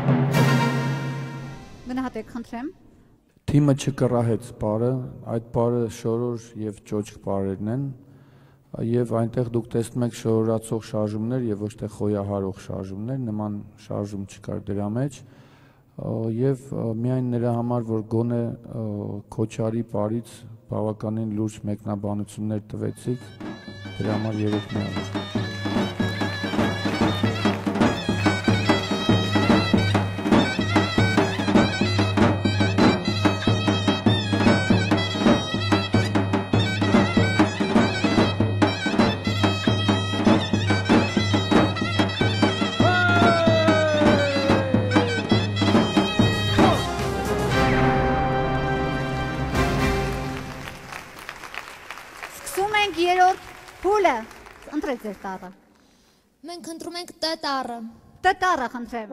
Գնահատեք խնդրեմ։ Թիմը չկռահեց պարը, այդ պարը շորոր եւ ճոճք պարերն են եւ այնտեղ դուք տեսնում եք շորորացող շարժումներ եւ ոչ թե խոյահարող շարժումներ, նման շարժում չկար դրա մեջ եւ միայն նրա համար, որ գոնե քոչարի պարից բավականին լուրջ մեկնաբանություններ տվեցիք, դրա համար երեք միավոր։ է ձեր տառը։ Մենք ընտրում ենք Տ տառը։ Տ տառը խնդրեմ։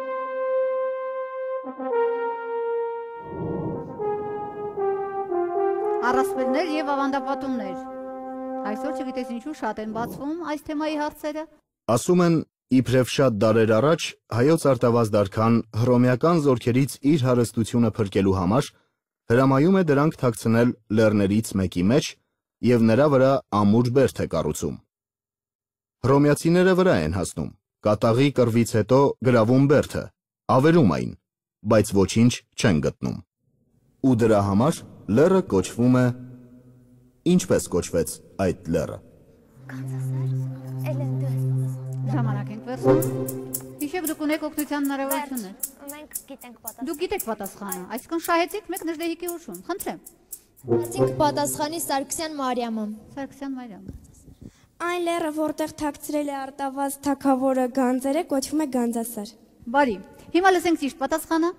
Առասպելներ եւ ավանդապատումներ։ Այսօր չգիտես ինչու շատ են բացվում այս թեմայի հարցերը։ Ասում են, իբրև շատ դարեր առաջ հայոց արտավազդարքան հռոմեական զորքերից իր հարստությունը փրկելու համար հրամայում է դրանք թաքցնել լեռներից մեկի մեջ եւ նրա վրա ամուր բերդ է կառուցում։ Հռոմեացիները վրա են հասնում, կատաղի կռվից հետո գրավում բերդը, ավերում այն, բայց ոչինչ չեն գտնում։ Ու դրա համար լեռը կոչվում է… Ինչպես կոչվեց այդ լեռը։ Ժամանակ ենք վերցնում։ Հիշեք դուք ունեք օգնության հնարավորությունը։ Մենք գիտենք պատասխանը։ Դուք գիտեք պատասխանը, այսինքն շահեցիք մեկ Նժդեհիկի ուշում, խնդրեմ։ Ասենք պատասխանի Սարգսյան Մարիամը։ Սարգսյան Մարիամը։ Այն լեռը, որտեղ թաքցրել է արտավազ թագավորը գանձերը, կոչվում է Գանձասար։ Բարի, հիմա լսենք ճիշտ պատասխանը։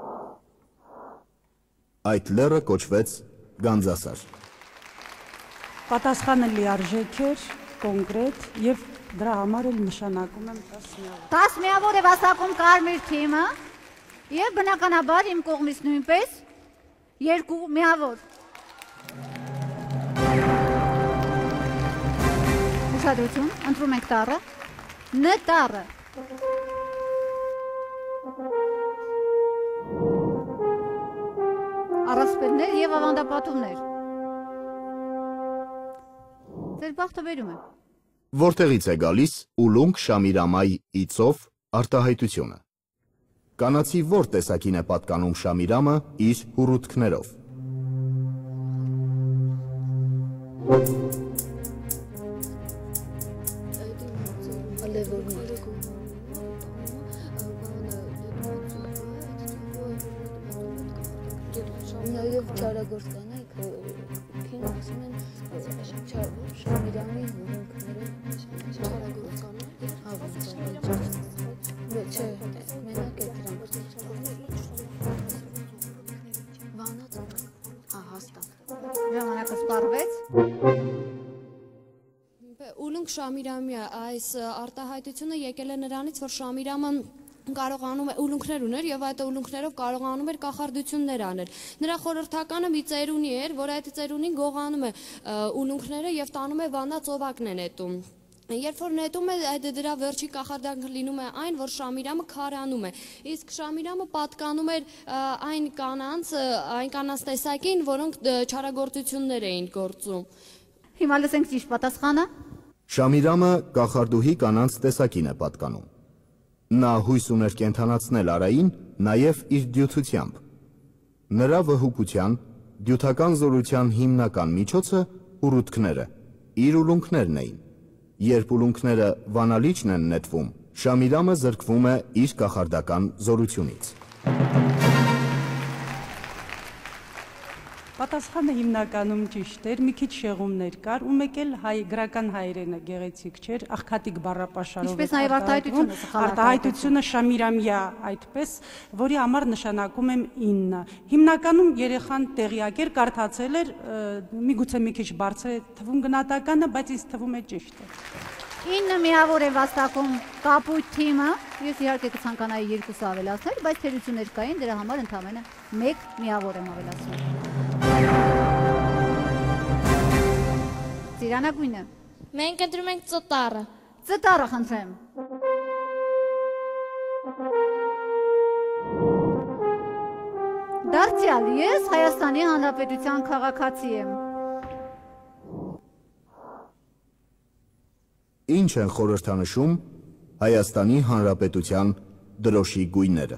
Այդ լեռը կոչվեց Գանձասար։ Պատասխանը լիարժեք էր, կոնկրետ եւ դրա համար էլ նշանակում եմ տասը միավոր։ տասը միավոր է վաստակում կարմիր թիմը եւ բնականաբար իմ կողմից նույնպես երկու միավոր։ Ուշադրություն, ընտրում ենք տառը, Ն տառը։ Առասպելներ եւ ավանդապատումներ։ Ձեր բախտը բերում է։ Որտեղից է գալիս ուլունք Շամիրամայ իծով արտահայտությունը։ Կանացի որ տեսակին է պատկանում Շամիրամը իր հուրուտքներով։ Նաև չարագործ կանայք քին ասում են Շամիրամի հորինքները չարագործ կանայք հավաքել չէ մենակ է դրանք վանած հա հաստատ ժամանակը սպառվեց Ուլունք Շամիրամի այս արտահայտությունը եկել է նրանից որ Շամիրամը կարողանում է ուլունքներ ուներ եւ այդ ուլունքներով կարողանում էր կախարդություններ անել։ Նրա խորհրդականը մի ծերունի էր, որ այդ ծերունին գողանում է ուլունքները եւ տանում է վանա ծովակն է նետում։ Երբ որ նետում է այդ դրա վերջի կախարդանքը լինում է այն, որ Շամիրամը քարանում է։ Իսկ Շամիրամը պատկանում էր այն կանանց, այն կանանց տեսակին, որոնք չարագործություններ էին գործում։ Հիմա լսենք ճիշտ պատասխանը։ Շամիրամը կախարդուհի կանանց տեսակին է պատկանում։ Նա հույս ուներ կենթանացնել Արային նաև իր դյութությամբ։ Նրա վհուկության, դյութական զորության հիմնական միջոցը հուրուտքները, իր ուլունքներն էին։ Երբ ուլունքները վանալիճն են նետվում, Շամիրամը զրկվում է իր կախարդական զորությունից։ Պատասխանը հիմնականում ճիշտ էր, մի քիչ շեղումներ կար, ու մեկ էլ հայ գրական հայերենը գեղեցիկ չէր, աղքատիկ բառապաշարով էր արտահայտվում, արտահայտությունը Շամիրամյա այդպես, որի համար նշանակում եմ ինը։ Հիմնականում երեխան տեղյակ էր, կարդացել էր, միգուցե մի քիչ բարձր է թվում գնահատականը, բայց ինձ թվում է ճիշտ է։ ինը միավոր է վաստակում կապույտ թիմը, ես իհարկե կցանկանայի երկուսը ավելացնել, բայց թերություններ կային, դրա համար ընդամենը մեկ միավոր եմ ավելացնում։ Ծիրանագույնը։ Մենք ընտրում ենք Ծ տառը։ Ծ տառը խնդրեմ։ Դարձյալ ես Հայաստանի Հանրապետության քաղաքացի եմ։ Ինչ են խորհրդանշում Հայաստանի Հանրապետության դրոշի գույները։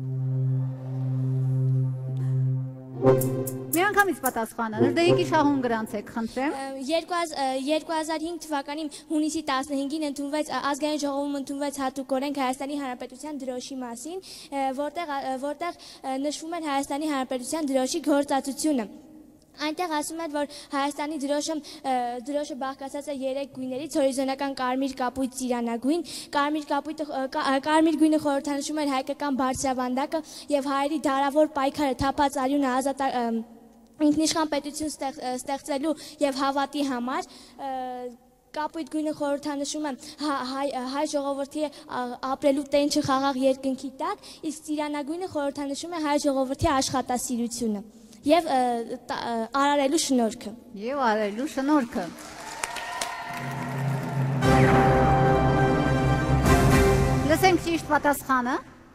Միանգամից պատասխանը, Նժդեհիկի շահուն գրանցեք, խնդրեմ։ երկու հազար հինգ թվականի հունիսի տասնհինգին ընդունվեց ազգային ժողովում ընդունվեց հատուկ օրենք Հայաստանի Հանրապետության դրոշի մասին, որտեղ որտեղ նշվում էր Հայաստանի Հանրապետության դրոշի գործածությունը։ Այնտեղ ասում են, որ Հայաստանի դրոշը դրոշը բաղկացած է երեք գույներից՝ հորիզոնական կարմիր, կապույտ, ծիրանագույն։ Կարմիր կապույտը կարմիր գույնը խորհրդանշում էր հայկական բարձրավանդակը եւ հայերի դարավոր պայքարը, թափած արյունը ազատ ինքնիշխան պետություն ստեղծելու եւ հավատի համար։ կապույտ գույնը խորհրդանշում է հայ ժողովրդի ապրելու տենչը խաղաղ երկնքի տակ, իսկ ծիրանագույնը խորհրդանշում է հայ ժողովրդի աշխատասիրությունը եւ արարելու շնորհքը։ Եվ արարելու շնորհքը։ Լսենք ճիշտ պատասխանը։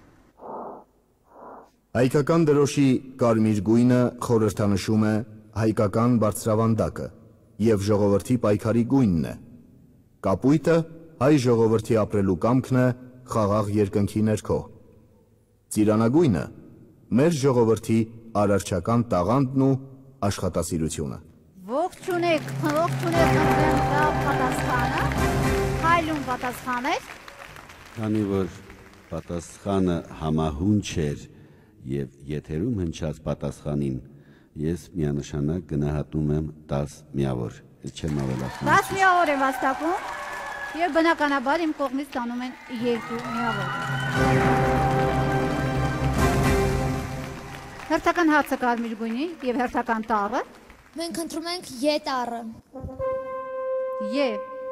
Հայկական դրոշի կարմիր գույնը խորհրդանշում է հայկական բարձրավանդակը և ժողովրդի պայքարի գույնն է։ Կապույտը հայ ժողովրդի ապրելու կամքն է խաղաղ երկնքի ներքո։ Ծիրանագույնը մեր ժողովրդի արարչական տաղանդն ու աշխատասիրությունը։ Ողջունեք, ողջունեք ընտրեմ լավ պատասխանը, հայլուն պատասխան էր։ Քանի որ պատասխանը համահունչ էր և եթերում հնչած պատասխանին, ես միանշանակ գնահատում եմ տաս միավոր, չեմ ավելացնում։ տաս միավոր եմ հաստատում և բնականաբար իմ կողմից ստանում են երկու միավոր։ Հերթական հացը կարմիր գույնի և հերթական տառը։ Մենք ընտրում ենք Ե տառը։ Ե։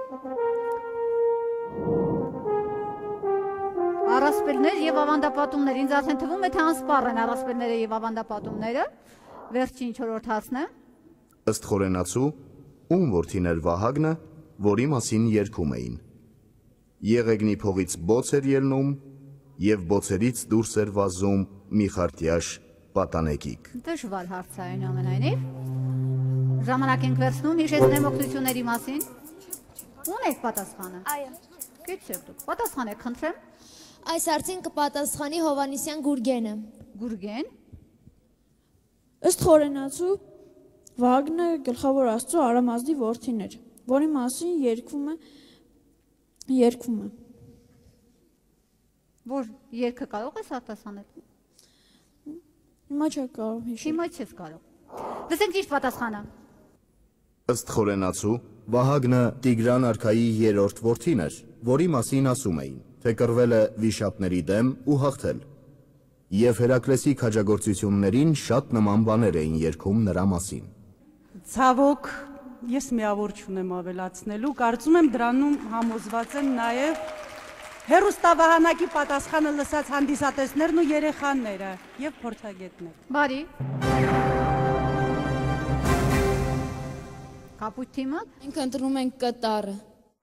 Առասպելներ և ավանդապատումներ, ինձ արդեն թվում է, թե անսպառ են առասպելները և ավանդապատումները, վերջին չորրորդ հացն է։ Ըստ խորենացու, ում որդին էր Վահագնը, որի մասին երգում էին։ Եղեգնի փողից բոց էր ելնում և բոցերից դուրս էր վազում մի խարտյաշ պատանեկիկ։ Դժվար հարց է այն ամենայնիվ։ Ժամանակ ենք վերցնում, հիշեցնեմ օգնությունների մասին։ Ունեք պատասխանը։ Այո։ Գիտեք դուք, պատասխանեք, խնդրեմ։ Այս հարցին կպատասխանի Հովանեսյան Գուրգենը։ Գուրգեն։ Ըստ խորենացու Վահագնը գլխավոր աստծո Արամազդի որդին էր, որի մասին երգվում է երգվում է։ Որ երգը կարող ես արտասանել։ Հիմա չեմ կարող հիշել։ Հիմա չես կարող։ Լսենք ճիշտ պատասխանը։ Ըստ խորենացու Վահագնը Տիգրան արքայի երրորդ որդին էր, որի մասին ասում էին, թե կռվել է վիշապների դեմ ու հաղթել։ Եվ Հերակլեսի քաջագործություններին շատ նման բաներ էին երգում նրա մասին։ Ցավոք, ես միավոր չունեմ ավելացնելու, կարծում եմ դրանում համոզված են նաև հեռուստավահանակի պատասխանը լսած հանդիսատեսներն ու երեխաները եւ փորձագետները։ Բարի։ Կապույտ թիմը։ Մենք ընտրում ենք Կ տառը։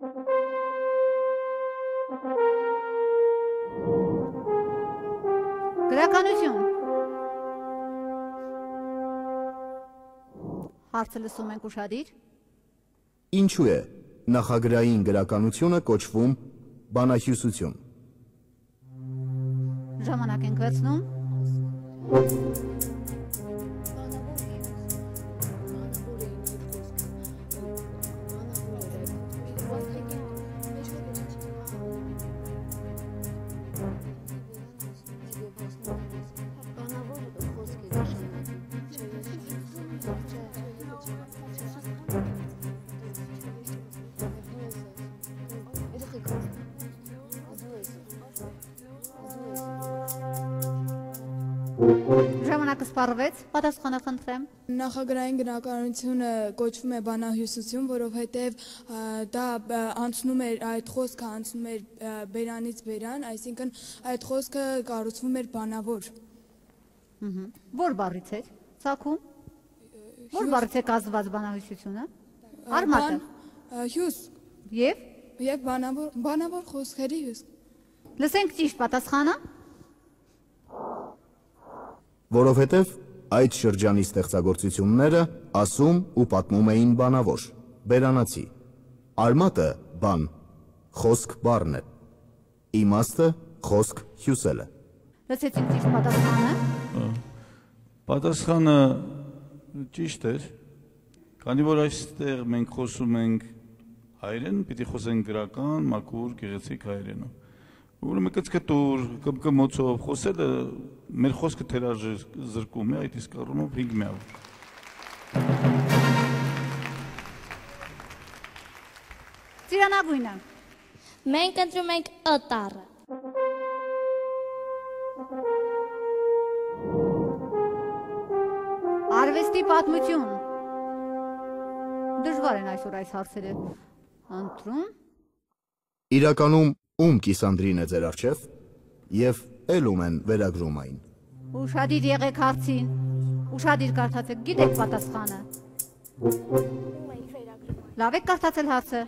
Գրականություն։ Հարցը լսում ենք ուշադիր։ Ինչու է նախագրային գրականությունը կոչվում բանահյուսություն։ Ժամանակ ենք վերցնում։ Ժամանակը սպառվեց, պատասխանը խնդրեմ։ Նախագրային գրականությունը կոչվում է բանահյուսություն, որովհետև դա անցնում էր, այդ խոսքը անցնում էր բերանից բերան, այսինքն այդ խոսքը կառուցվում էր բանավոր։ Որ բառից էր ծագում։ Որ բառից է կազմված բանահյուսությունը։ Արմատը։ Հյուս։ Եվ Եվ բանավոր, բանավոր խոսքերի հյուս։ Լսենք ճիշտ պատասխանը։ Որովհետև այդ շրջանի ստեղծագործությունները ասում ու պատմում էին բանավոր, բերանացի։ Արմատը բան, խոսք բառն է։ Իմաստը խոսք հյուսելը։ Լսեցինք ճիշտ պատասխանը։ Պատասխանը ճիշտ էր, քանի որ այստեղ մենք խոսում ենք հայերեն, պիտի խոսենք գրական, մաքուր, գեղեցիկ հայերենով։ Ուրեմն կծկտուր, կմկմոցով խոսելը մեր խոսքը թերազրկում է, այդ իսկ առումով հինգ միավոր։ Ծիրանագույնը։ Մենք ընտրում ենք Ը տառը։ Արվեստի պատմություն։ Դժվար են այսօր այս հարցերը։ Ընտրում։ Իրականում ում կիսանդրին է ձեր առջև եւ ելում են վերագրում այն։ Ուշադիր եղեք հարցին, ուշադիր կարդացեք, գիտեք պատասխանը։ Լավ եք կարդացել հարցը։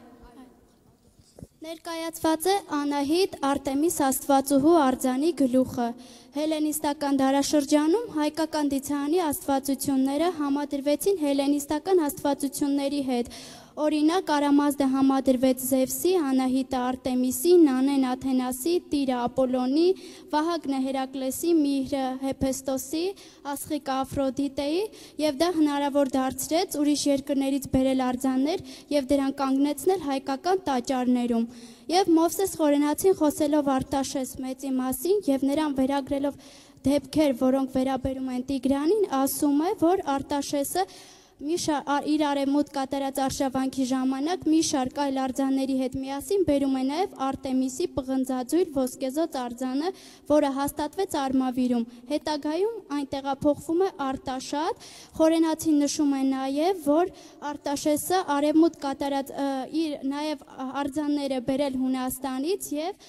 Ներկայացված է Անահիտ Արտեմիս Աստվածուհու արձանի գլուխը։ Հելենիստական դարաշրջանում հայկական դիցարանի աստվածությունները համադրվեցին հելենիստական աստվածությունների հետ։ Օրինակ Արամազդը համադրվեց Զևսի, Անահիտը Արտեմիսի, Նանեն Աթենասի, Տիրը Ապոլոնի, Վահագնը Հերակլեսի, Միհրը Հեփեստոսի, Ասխիկը Աֆրոդիտեի, եւ դա հնարավոր դարձրեց ուրիշ երկրներից բերել արձաններ եւ դրանք կանգնեցնել հայկական տաճարներում։ Եվ Մովսես Խորենացին խոսելով Արտաշես մեծի մասին եւ նրան վերագրելով դեպքեր, որոնք վերաբերում են Տիգրանին, ասում է, որ Արտաշեսը մի իր արևմուտք կատարած արշավանքի ժամանակ մի շարք այլ արձանների հետ միասին բերում է նաև Արտեմիսի պղնձաձույլ ոսկեզոծ արձանը, որը հաստատվեց Արմավիրում։ Հետագայում այն տեղափոխվում է Արտաշատ։ Խորենացին նշում է նաև, որ Արտաշեսը արևմուտք կատարած իր նաև արձանները բերել Հունաստանից եւ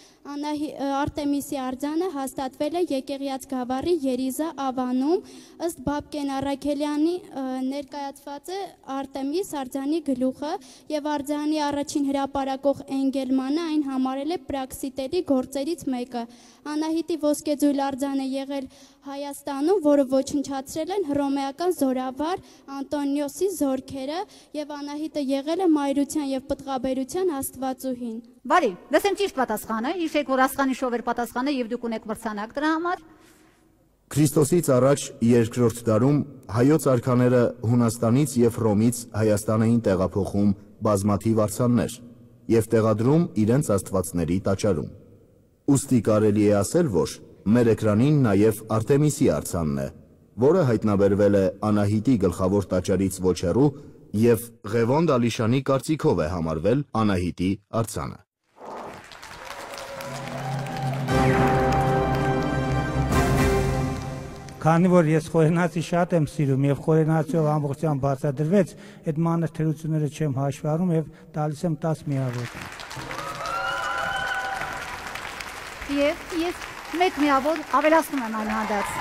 Արտեմիսի արձանը հաստատվել է Եկեղիած Գավառի Երիզա Ավանում, ըստ Բաբկեն Առաքելյանի ներկայացված է Արտեմիս արձանի գլուխը եւ արձանի առաջին հրապարակող Էնգելմանը այն համարել է պրաքսիտերի գործերից մեկը։ Անահիտի ոսկեձույլ արձանը եղել Հայաստանում, որը ոչնչացրել են հռոմեական զորավար Անտոնիոսի զորքերը եւ Անահիտը եղել է մայրության եւ պտղաբերության աստվածուհին։ Բարի, լսեմ ճիշտ պատասխանը, հիշեք, որ Ասխանիշով էր պատասխանը եւ դուք ունեք մրցանակ դրա համար։ Քրիստոսից առաջ երկրորդ դարում հայոց արքաները Հունաստանից եւ Հռոմից Հայաստան էին տեղափոխում բազմաթիվ արձաններ եւ տեղադրում իրենց աստվածների տաճարում։ Ուստի կարելի է ասել, որ մեր էկրանին նաեւ Արտեմիսի արձանն է, որը հայտնաբերվել է Անահիտի գլխավոր տաճարից ոչ հեռու եւ Ղևոն Դալիշանի կարծիքով է համարվել Անահիտի արձանը։ Քանի որ ես Խորենացի շատ եմ սիրում եւ Խորենացիով ամբողջությամբ բացատրվեց, այդ մանր թերությունները չեմ հաշվառում եւ տալիս եմ տասը միավոր։ Եվ ես մեկ միավոր ավելացնում եմ այնուհանդերձ։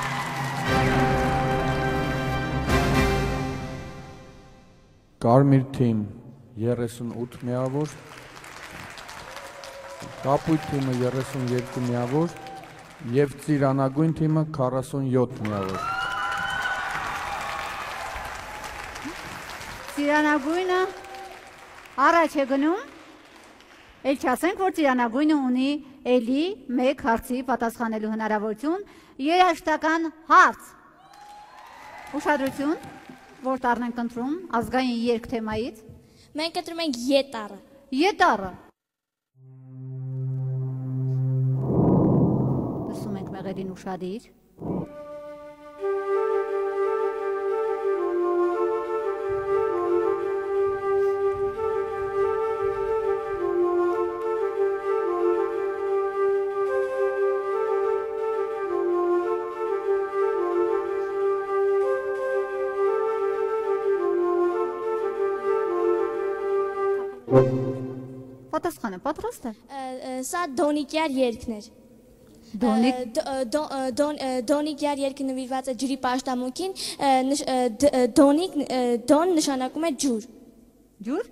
Կարմիր թիմ երեսունութ միավոր, կապույտ թիմը երեսունյոթ միավոր եւ ծիրանագույն թիմը քառասունյոթ միավոր։ Ծիրանագույնը առաջ է գնում, էլ չասենք, որ ծիրանագույնը ունի էլի մեկ հարցի պատասխանելու հնարավորություն, երաժշտական հարց։ Ուշադրություն, որ տառն ենք ընտրում ազգային երգ թեմայից։ Մենք ընտրում ենք ետառը։ Ետառը։ Լսում ենք մեղեդին ուշադիր։ Պատասխանը պատրաստ է։ Սա դոնիկյար երգներ։ Դոնիկյար երգը նվիրված է ջրի պաշտամունքին, դոնիկ դոն նշանակում է ջուր։ Ջուր։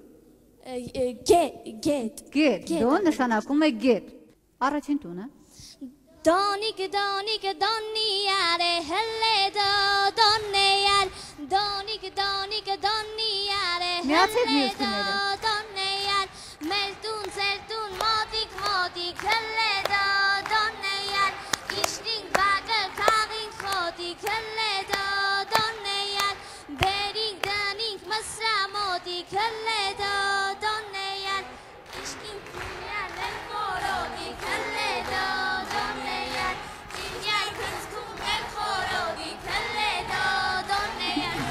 Գետ։ Գետ։ Դոն նշանակում է գետ։ Առաջին տունը։ Դոնիկ դոնիկ դոնիար է հլե դոնեյար, դոնիկ դոնիկ դոնիար է հլե դոնեյար, մեր տուն ձեր տուն մոտիկ մոտիկ հլե դոնեյար, իշնիկ բակը քաղին խոտիկ հլե դոնեյար, բերինք դնինք մսրա մոտիկ հլե դոնեյար, իշնիկ դունյան էլ խորոտիկ հլե դոնեյար, ջինյայ քնցքում էլ խորոտիկ հլե դոնեյար։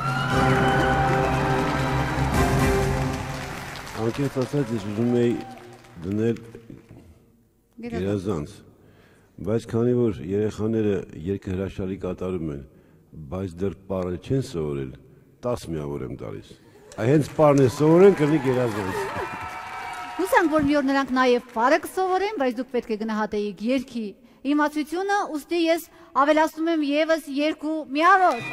Անկեղծ ասած ես ուզում էի դնել գերազանց, բայց քանի որ երեխաները երգը հրաշալի կատարում են, բայց դեռ պարել չեն սովորել, տասը միավոր եմ տալիս։ Հենց պարն է սովորեն կլինի գերազանց։ Հուսանք, որ մի օր նրանք նաև պարը կսովորեն, բայց դուք պետք է գնահատեիք երգի իմացությունը, ուստի ես ավելացնում եմ եւս երկու միավոր։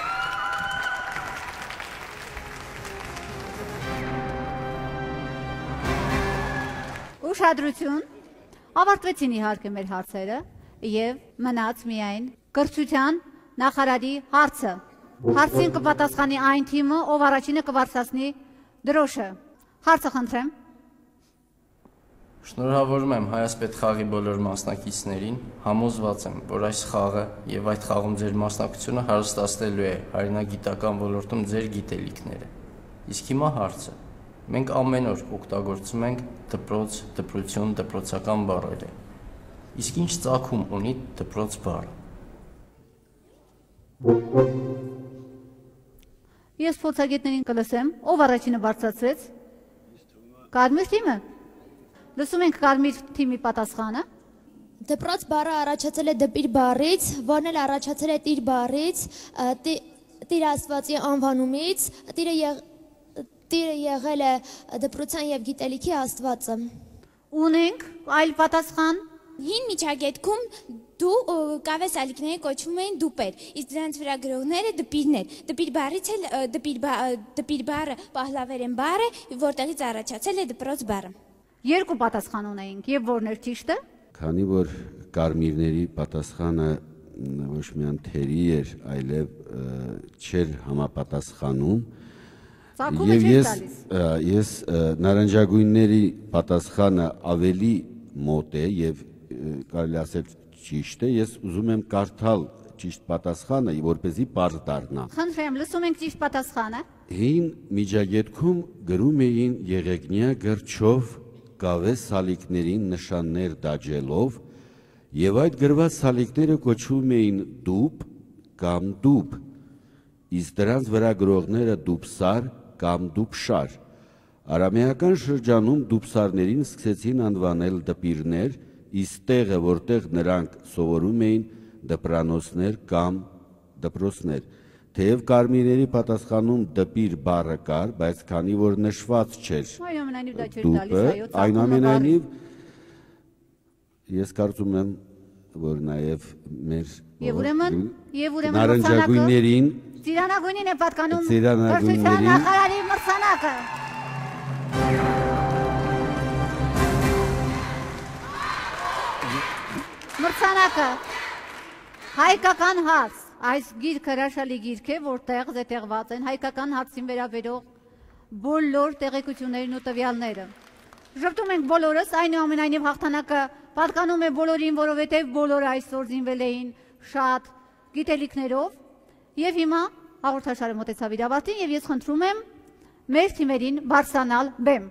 Ուշադրություն, ավարտվեցին իհարկե մեր հարցերը եւ մնաց միայն կրթության նախարարի հարցը։ Հարցին կպատասխանի այն թիմը, ով առաջինը կբարձրացնի դրոշը։ Հարցը խնդրեմ։ Շնորհավորում եմ Հայասպետ խաղի բոլոր մասնակիցներին, համոզված եմ, որ այս խաղը եւ այդ խաղում ձեր մասնակցությունը հարստացնելու է հայրենագիտական ոլորտում ձեր գիտելիքները։ Իսկ հիմա հարցը։ Մենք ամեն օր օգտագործում ենք դպրոց, դպրություն, դպրոցական բառերը։ Իսկ ինչ ծագում ունի դպրոց բառը։ Ես փորձագետներին կլսեմ, ով առաջինը բարձրացրեց։ Կարմիր թիմը։ Լսում ենք կարմիր թիմի պատասխանը։ Դպրոց բառը առաջացել է դպիր բառից, որն էլ առաջացել է տիր բառից, տիր Աստվածի անվանումից, տիրը եղել է դպրոցան եւ գիտելիքի Աստվածը։ Ունենք այլ պատասխան։ Հին միջագետքում դու կավե սալիկները կոչվում էին դուպեր, իսկ դրանց վրա գրողները դպիրներ։ Դպիր բառից էլ դպիր բառը պահլավերեն բառ է, որտեղից առաջացել է դպրոց բառը։ Երկու պատասխան ունեինք, եւ որն էր ճիշտը։ Քանի որ կարմիրների պատասխանը ոչ միայն թերի էր, այլև չէր համապատասխանում, եւ ես ես նարնջագույնների պատասխանը ավելի մոտ է եւ կարելի ասել ճիշտ է, ես ուզում եմ կարդալ ճիշտ պատասխանը, որպեսզի պարզ դառնա։ Խնդրեմ, լսում ենք ճիշտ պատասխանը։ Հին միջագետքում գրում էին եղեգնյա գրչով կավե սալիկներին նշաններ դաջելով, եւ այդ գրված սալիկները կոչվում էին դուպ կամ դուպ, իսկ դրանց վրա գրողները դուպսար կամ դուպշար։ Արամեական շրջանում դուպսարներին սկսեցին անվանել դպիրներ, իսկ տեղը, որտեղ նրանք սովորում էին, դպրանոցներ կամ դպրոցներ։ Թեև կարմիրների պատասխանում դպիր բառը կար, բայց քանի որ նշված չէր դուպը, այնուամենայնիվ ես կարծում եմ, որ նաև մեր նարնջագույններին Ծիրանագույնին է պատկանում կրթության նախարարի մրցանակը։ Մրցանակը հայկական հարց, այս գիրքը հրաշալի գիրք է, որտեղ զետեղված են հայկական հարցին վերաբերող բոլոր տեղեկություններն ու տվյալները։ Ժպտում ենք բոլորս, այնուամենայնիվ հաղթանակը պատկանում է բոլորին, որովհետև բոլորը այսօր զինվել էին շատ գիտելիքներով, եւ հիմա հաղորդաշարը մոտեցավ իր ավարտին եւ ես խնդրում եմ մեր թիմերին բարձրանալ բեմ։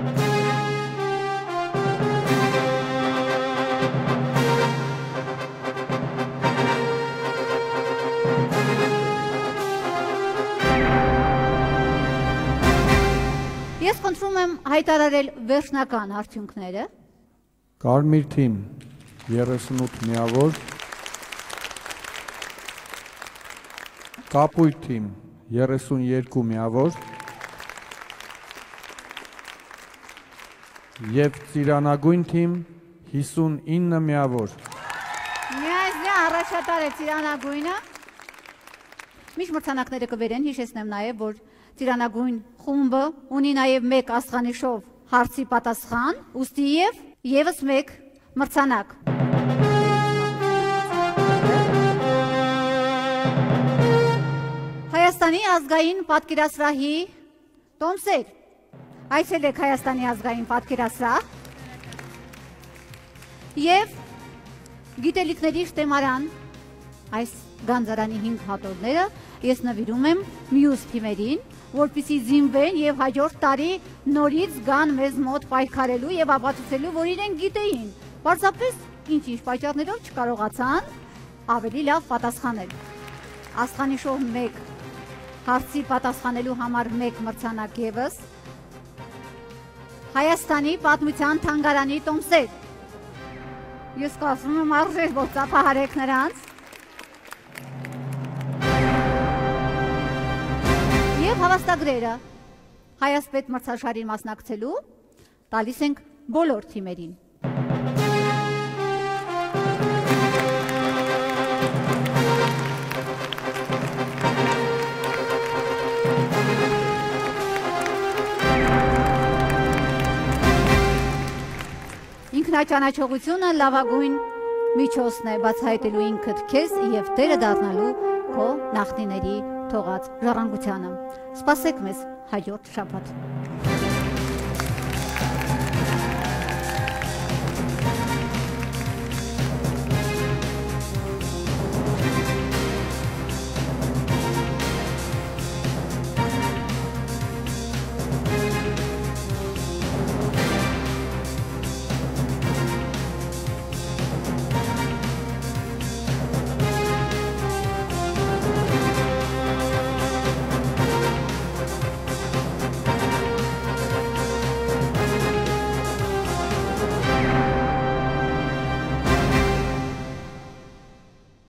Ես խնդրում եմ հայտարարել վերջնական արդյունքները։ Կարմիր թիմ երեսունութ միավոր, կապույտ թիմ երեսունյերկու միավոր եւ ծիրանագույն թիմ հիսունինը միավոր։ Միայնա առաջատար է ծիրանագույնը։ Միշտ մրցանակները կվերեն, հիշեցնեմ նաեւ, որ ծիրանագույն խումբը ունի նաեւ մեկ աստղանիշով հարցի պատասխան, ուստի եւ եւս մեկ մրցանակ։ Հայաստանի ազգային պատկերասրահի տոմսեր։ Այցելեք Հայաստանի ազգային պատկերասրահ եւ գիտելիքների շտեմարան այս գանձարանի հինգ հատորները ես նվիրում եմ մյուս թիմերին, որպեսզի զինվեն եւ հաջորդ տարի նորից գան մեզ մոտ պայքարելու եւ ապացուցելու, որ իրենք գիտեին։ Պարզապես ինչ-ինչ պատճառներով չկարողացան ավելի լավ պատասխանել։ Աստղանիշով մեկ հարցի պատասխանելու համար մեկ մրցանակ եւս։ Հայաստանի պատմության թանգարանի տոմսեր։ Ես կարծում եմ արժե որ ծափահարեք նրանց։ Եվ հավաստագրերը Հայասպետ մրցաշարին մասնակցելու տալիս ենք բոլոր թիմերին։ Ինքնաճանաչողությունը լավագույն միջոցն է բացահայտելու ինքդ քեզ եւ տերը դառնալու քո նախնիների թողած ժառանգությանը։ Սպասեք մեզ հաջորդ շաբաթ։